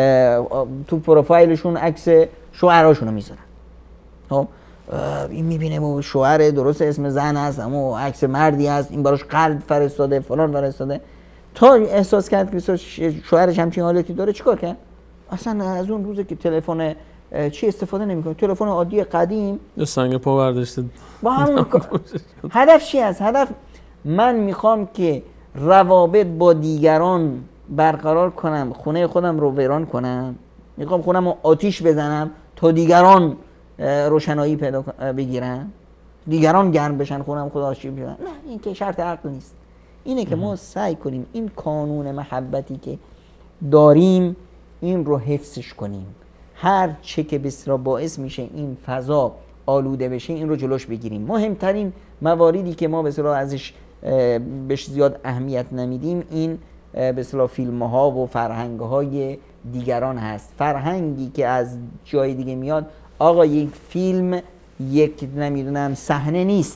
تو پروفایلشون عکس شوهراشون رو میذارن. خب این میبینه بابا شوهر درست اسم زن هست اما عکس مردی هست، این براش قلب فرستاده فلان فرستاده، تا احساس کرد که شوهرش همچین حالتی داره چیکار کرد؟ اصلا از اون روزه که تلفن چی استفاده نمیکنه، تلفن عادی قدیم
یه سنگ پا برداشته
با همون هدف چی است؟ هدف من میخوام که روابط با دیگران برقرار کنم، خونه خودم رو ویران کنم، میخوام خونم رو آتیش بزنم تا دیگران روشنایی پیدا بگیرن، دیگران گرم بشن خونم خدا آتیش بزنن. نه، این که شرط عقل نیست. اینه که ما سعی کنیم این کانون محبتی که داریم این رو حفظش کنیم، هر چه که بسیار باعث میشه این فضا آلوده بشه این رو جلوش بگیریم. مهمترین مواردی که ما بسیار ازش بهش زیاد اهمیت نمیدیم این به اصطلاح فیلم ها و فرهنگ های دیگران هست. فرهنگی که از جای دیگه میاد، آقا یک فیلم یک نمیدونم صحنه نیست،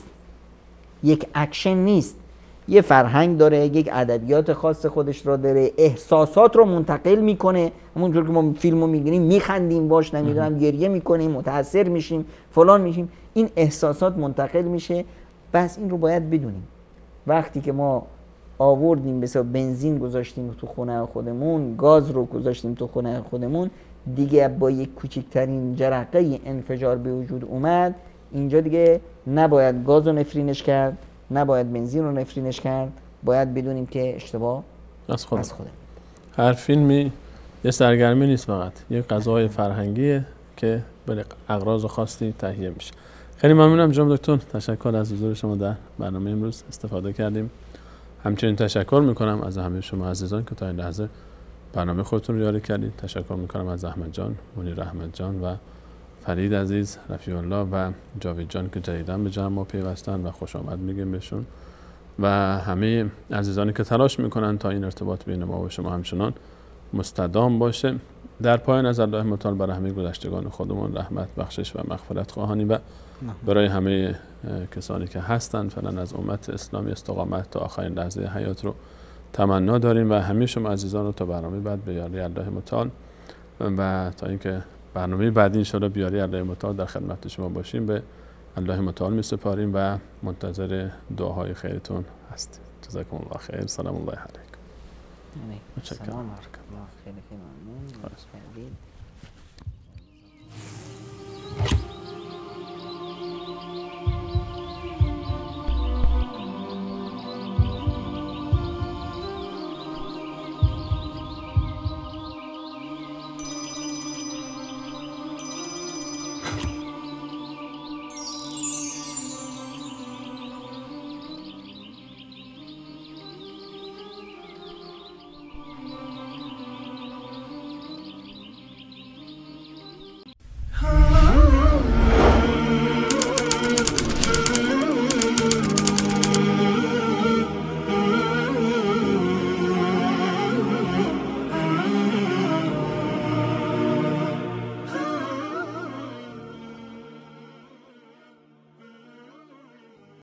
یک اکشن نیست، یه فرهنگ داره، یک ادبیات خاص خودش را داره، احساسات رو منتقل میکنه. همونجور که ما فیلم رو میگیریم میخندیم باش، نمیدونم گریه میکنیم، متاثر میشیم، فلان میشیم، این احساسات منتقل میشه. بس این رو باید بدونیم. وقتی که ما آوردیم بسیار بنزین گذاشتیم تو خونه خودمون، گاز رو گذاشتیم تو خونه خودمون، دیگه با یک کوچکترین جرقه انفجار به وجود اومد، اینجا دیگه نباید گاز رو نفرینش کرد، نباید بنزین رو نفرینش کرد، باید بدونیم که اشتباه
از خودم.
از خودم.
هر فیلمی یه سرگرمی نیست، فقط یه غذای فرهنگیه که برای اغراض خاصی تهیه میشه. خیلی ممنونم جناب دکتر، تشکر از حضور شما در برنامه امروز، استفاده کردیم. همچنین تشکر میکنم از همه شما عزیزان که تا این لحظه برنامه خودتون رو یاری کردید. تشکر میکنم از احمد جان، منیر احمد جان و فرید عزیز، رفیع الله و جاوید جان که جدیداً به جمع ما پیوستن و خوش آمد میگیم بهشون و همه عزیزانی که تلاش میکنن تا این ارتباط بین ما و شما همچنان مستدام باشه. در پایان از الله متعال برای همه گذشتگان خودمون رحمت، بخشش و مغفرت خواهانی و برای همه کسانی که هستند فعلا از امت اسلامی استقامت تا آخرین لحظه حیات رو تمنا داریم و همه شما عزیزان رو تا برنامه بعد به یاری الله متعال و تا اینکه برنامه بعدی ان شاء الله بیاری الله متعال در خدمت شما باشیم به الله متعال می سپاریم و منتظر دعاهای خیرتون هستیم. جزاکم الله خیر. سلام الله علیکم.
سلام علیکم. خیلی خیلی ممنون.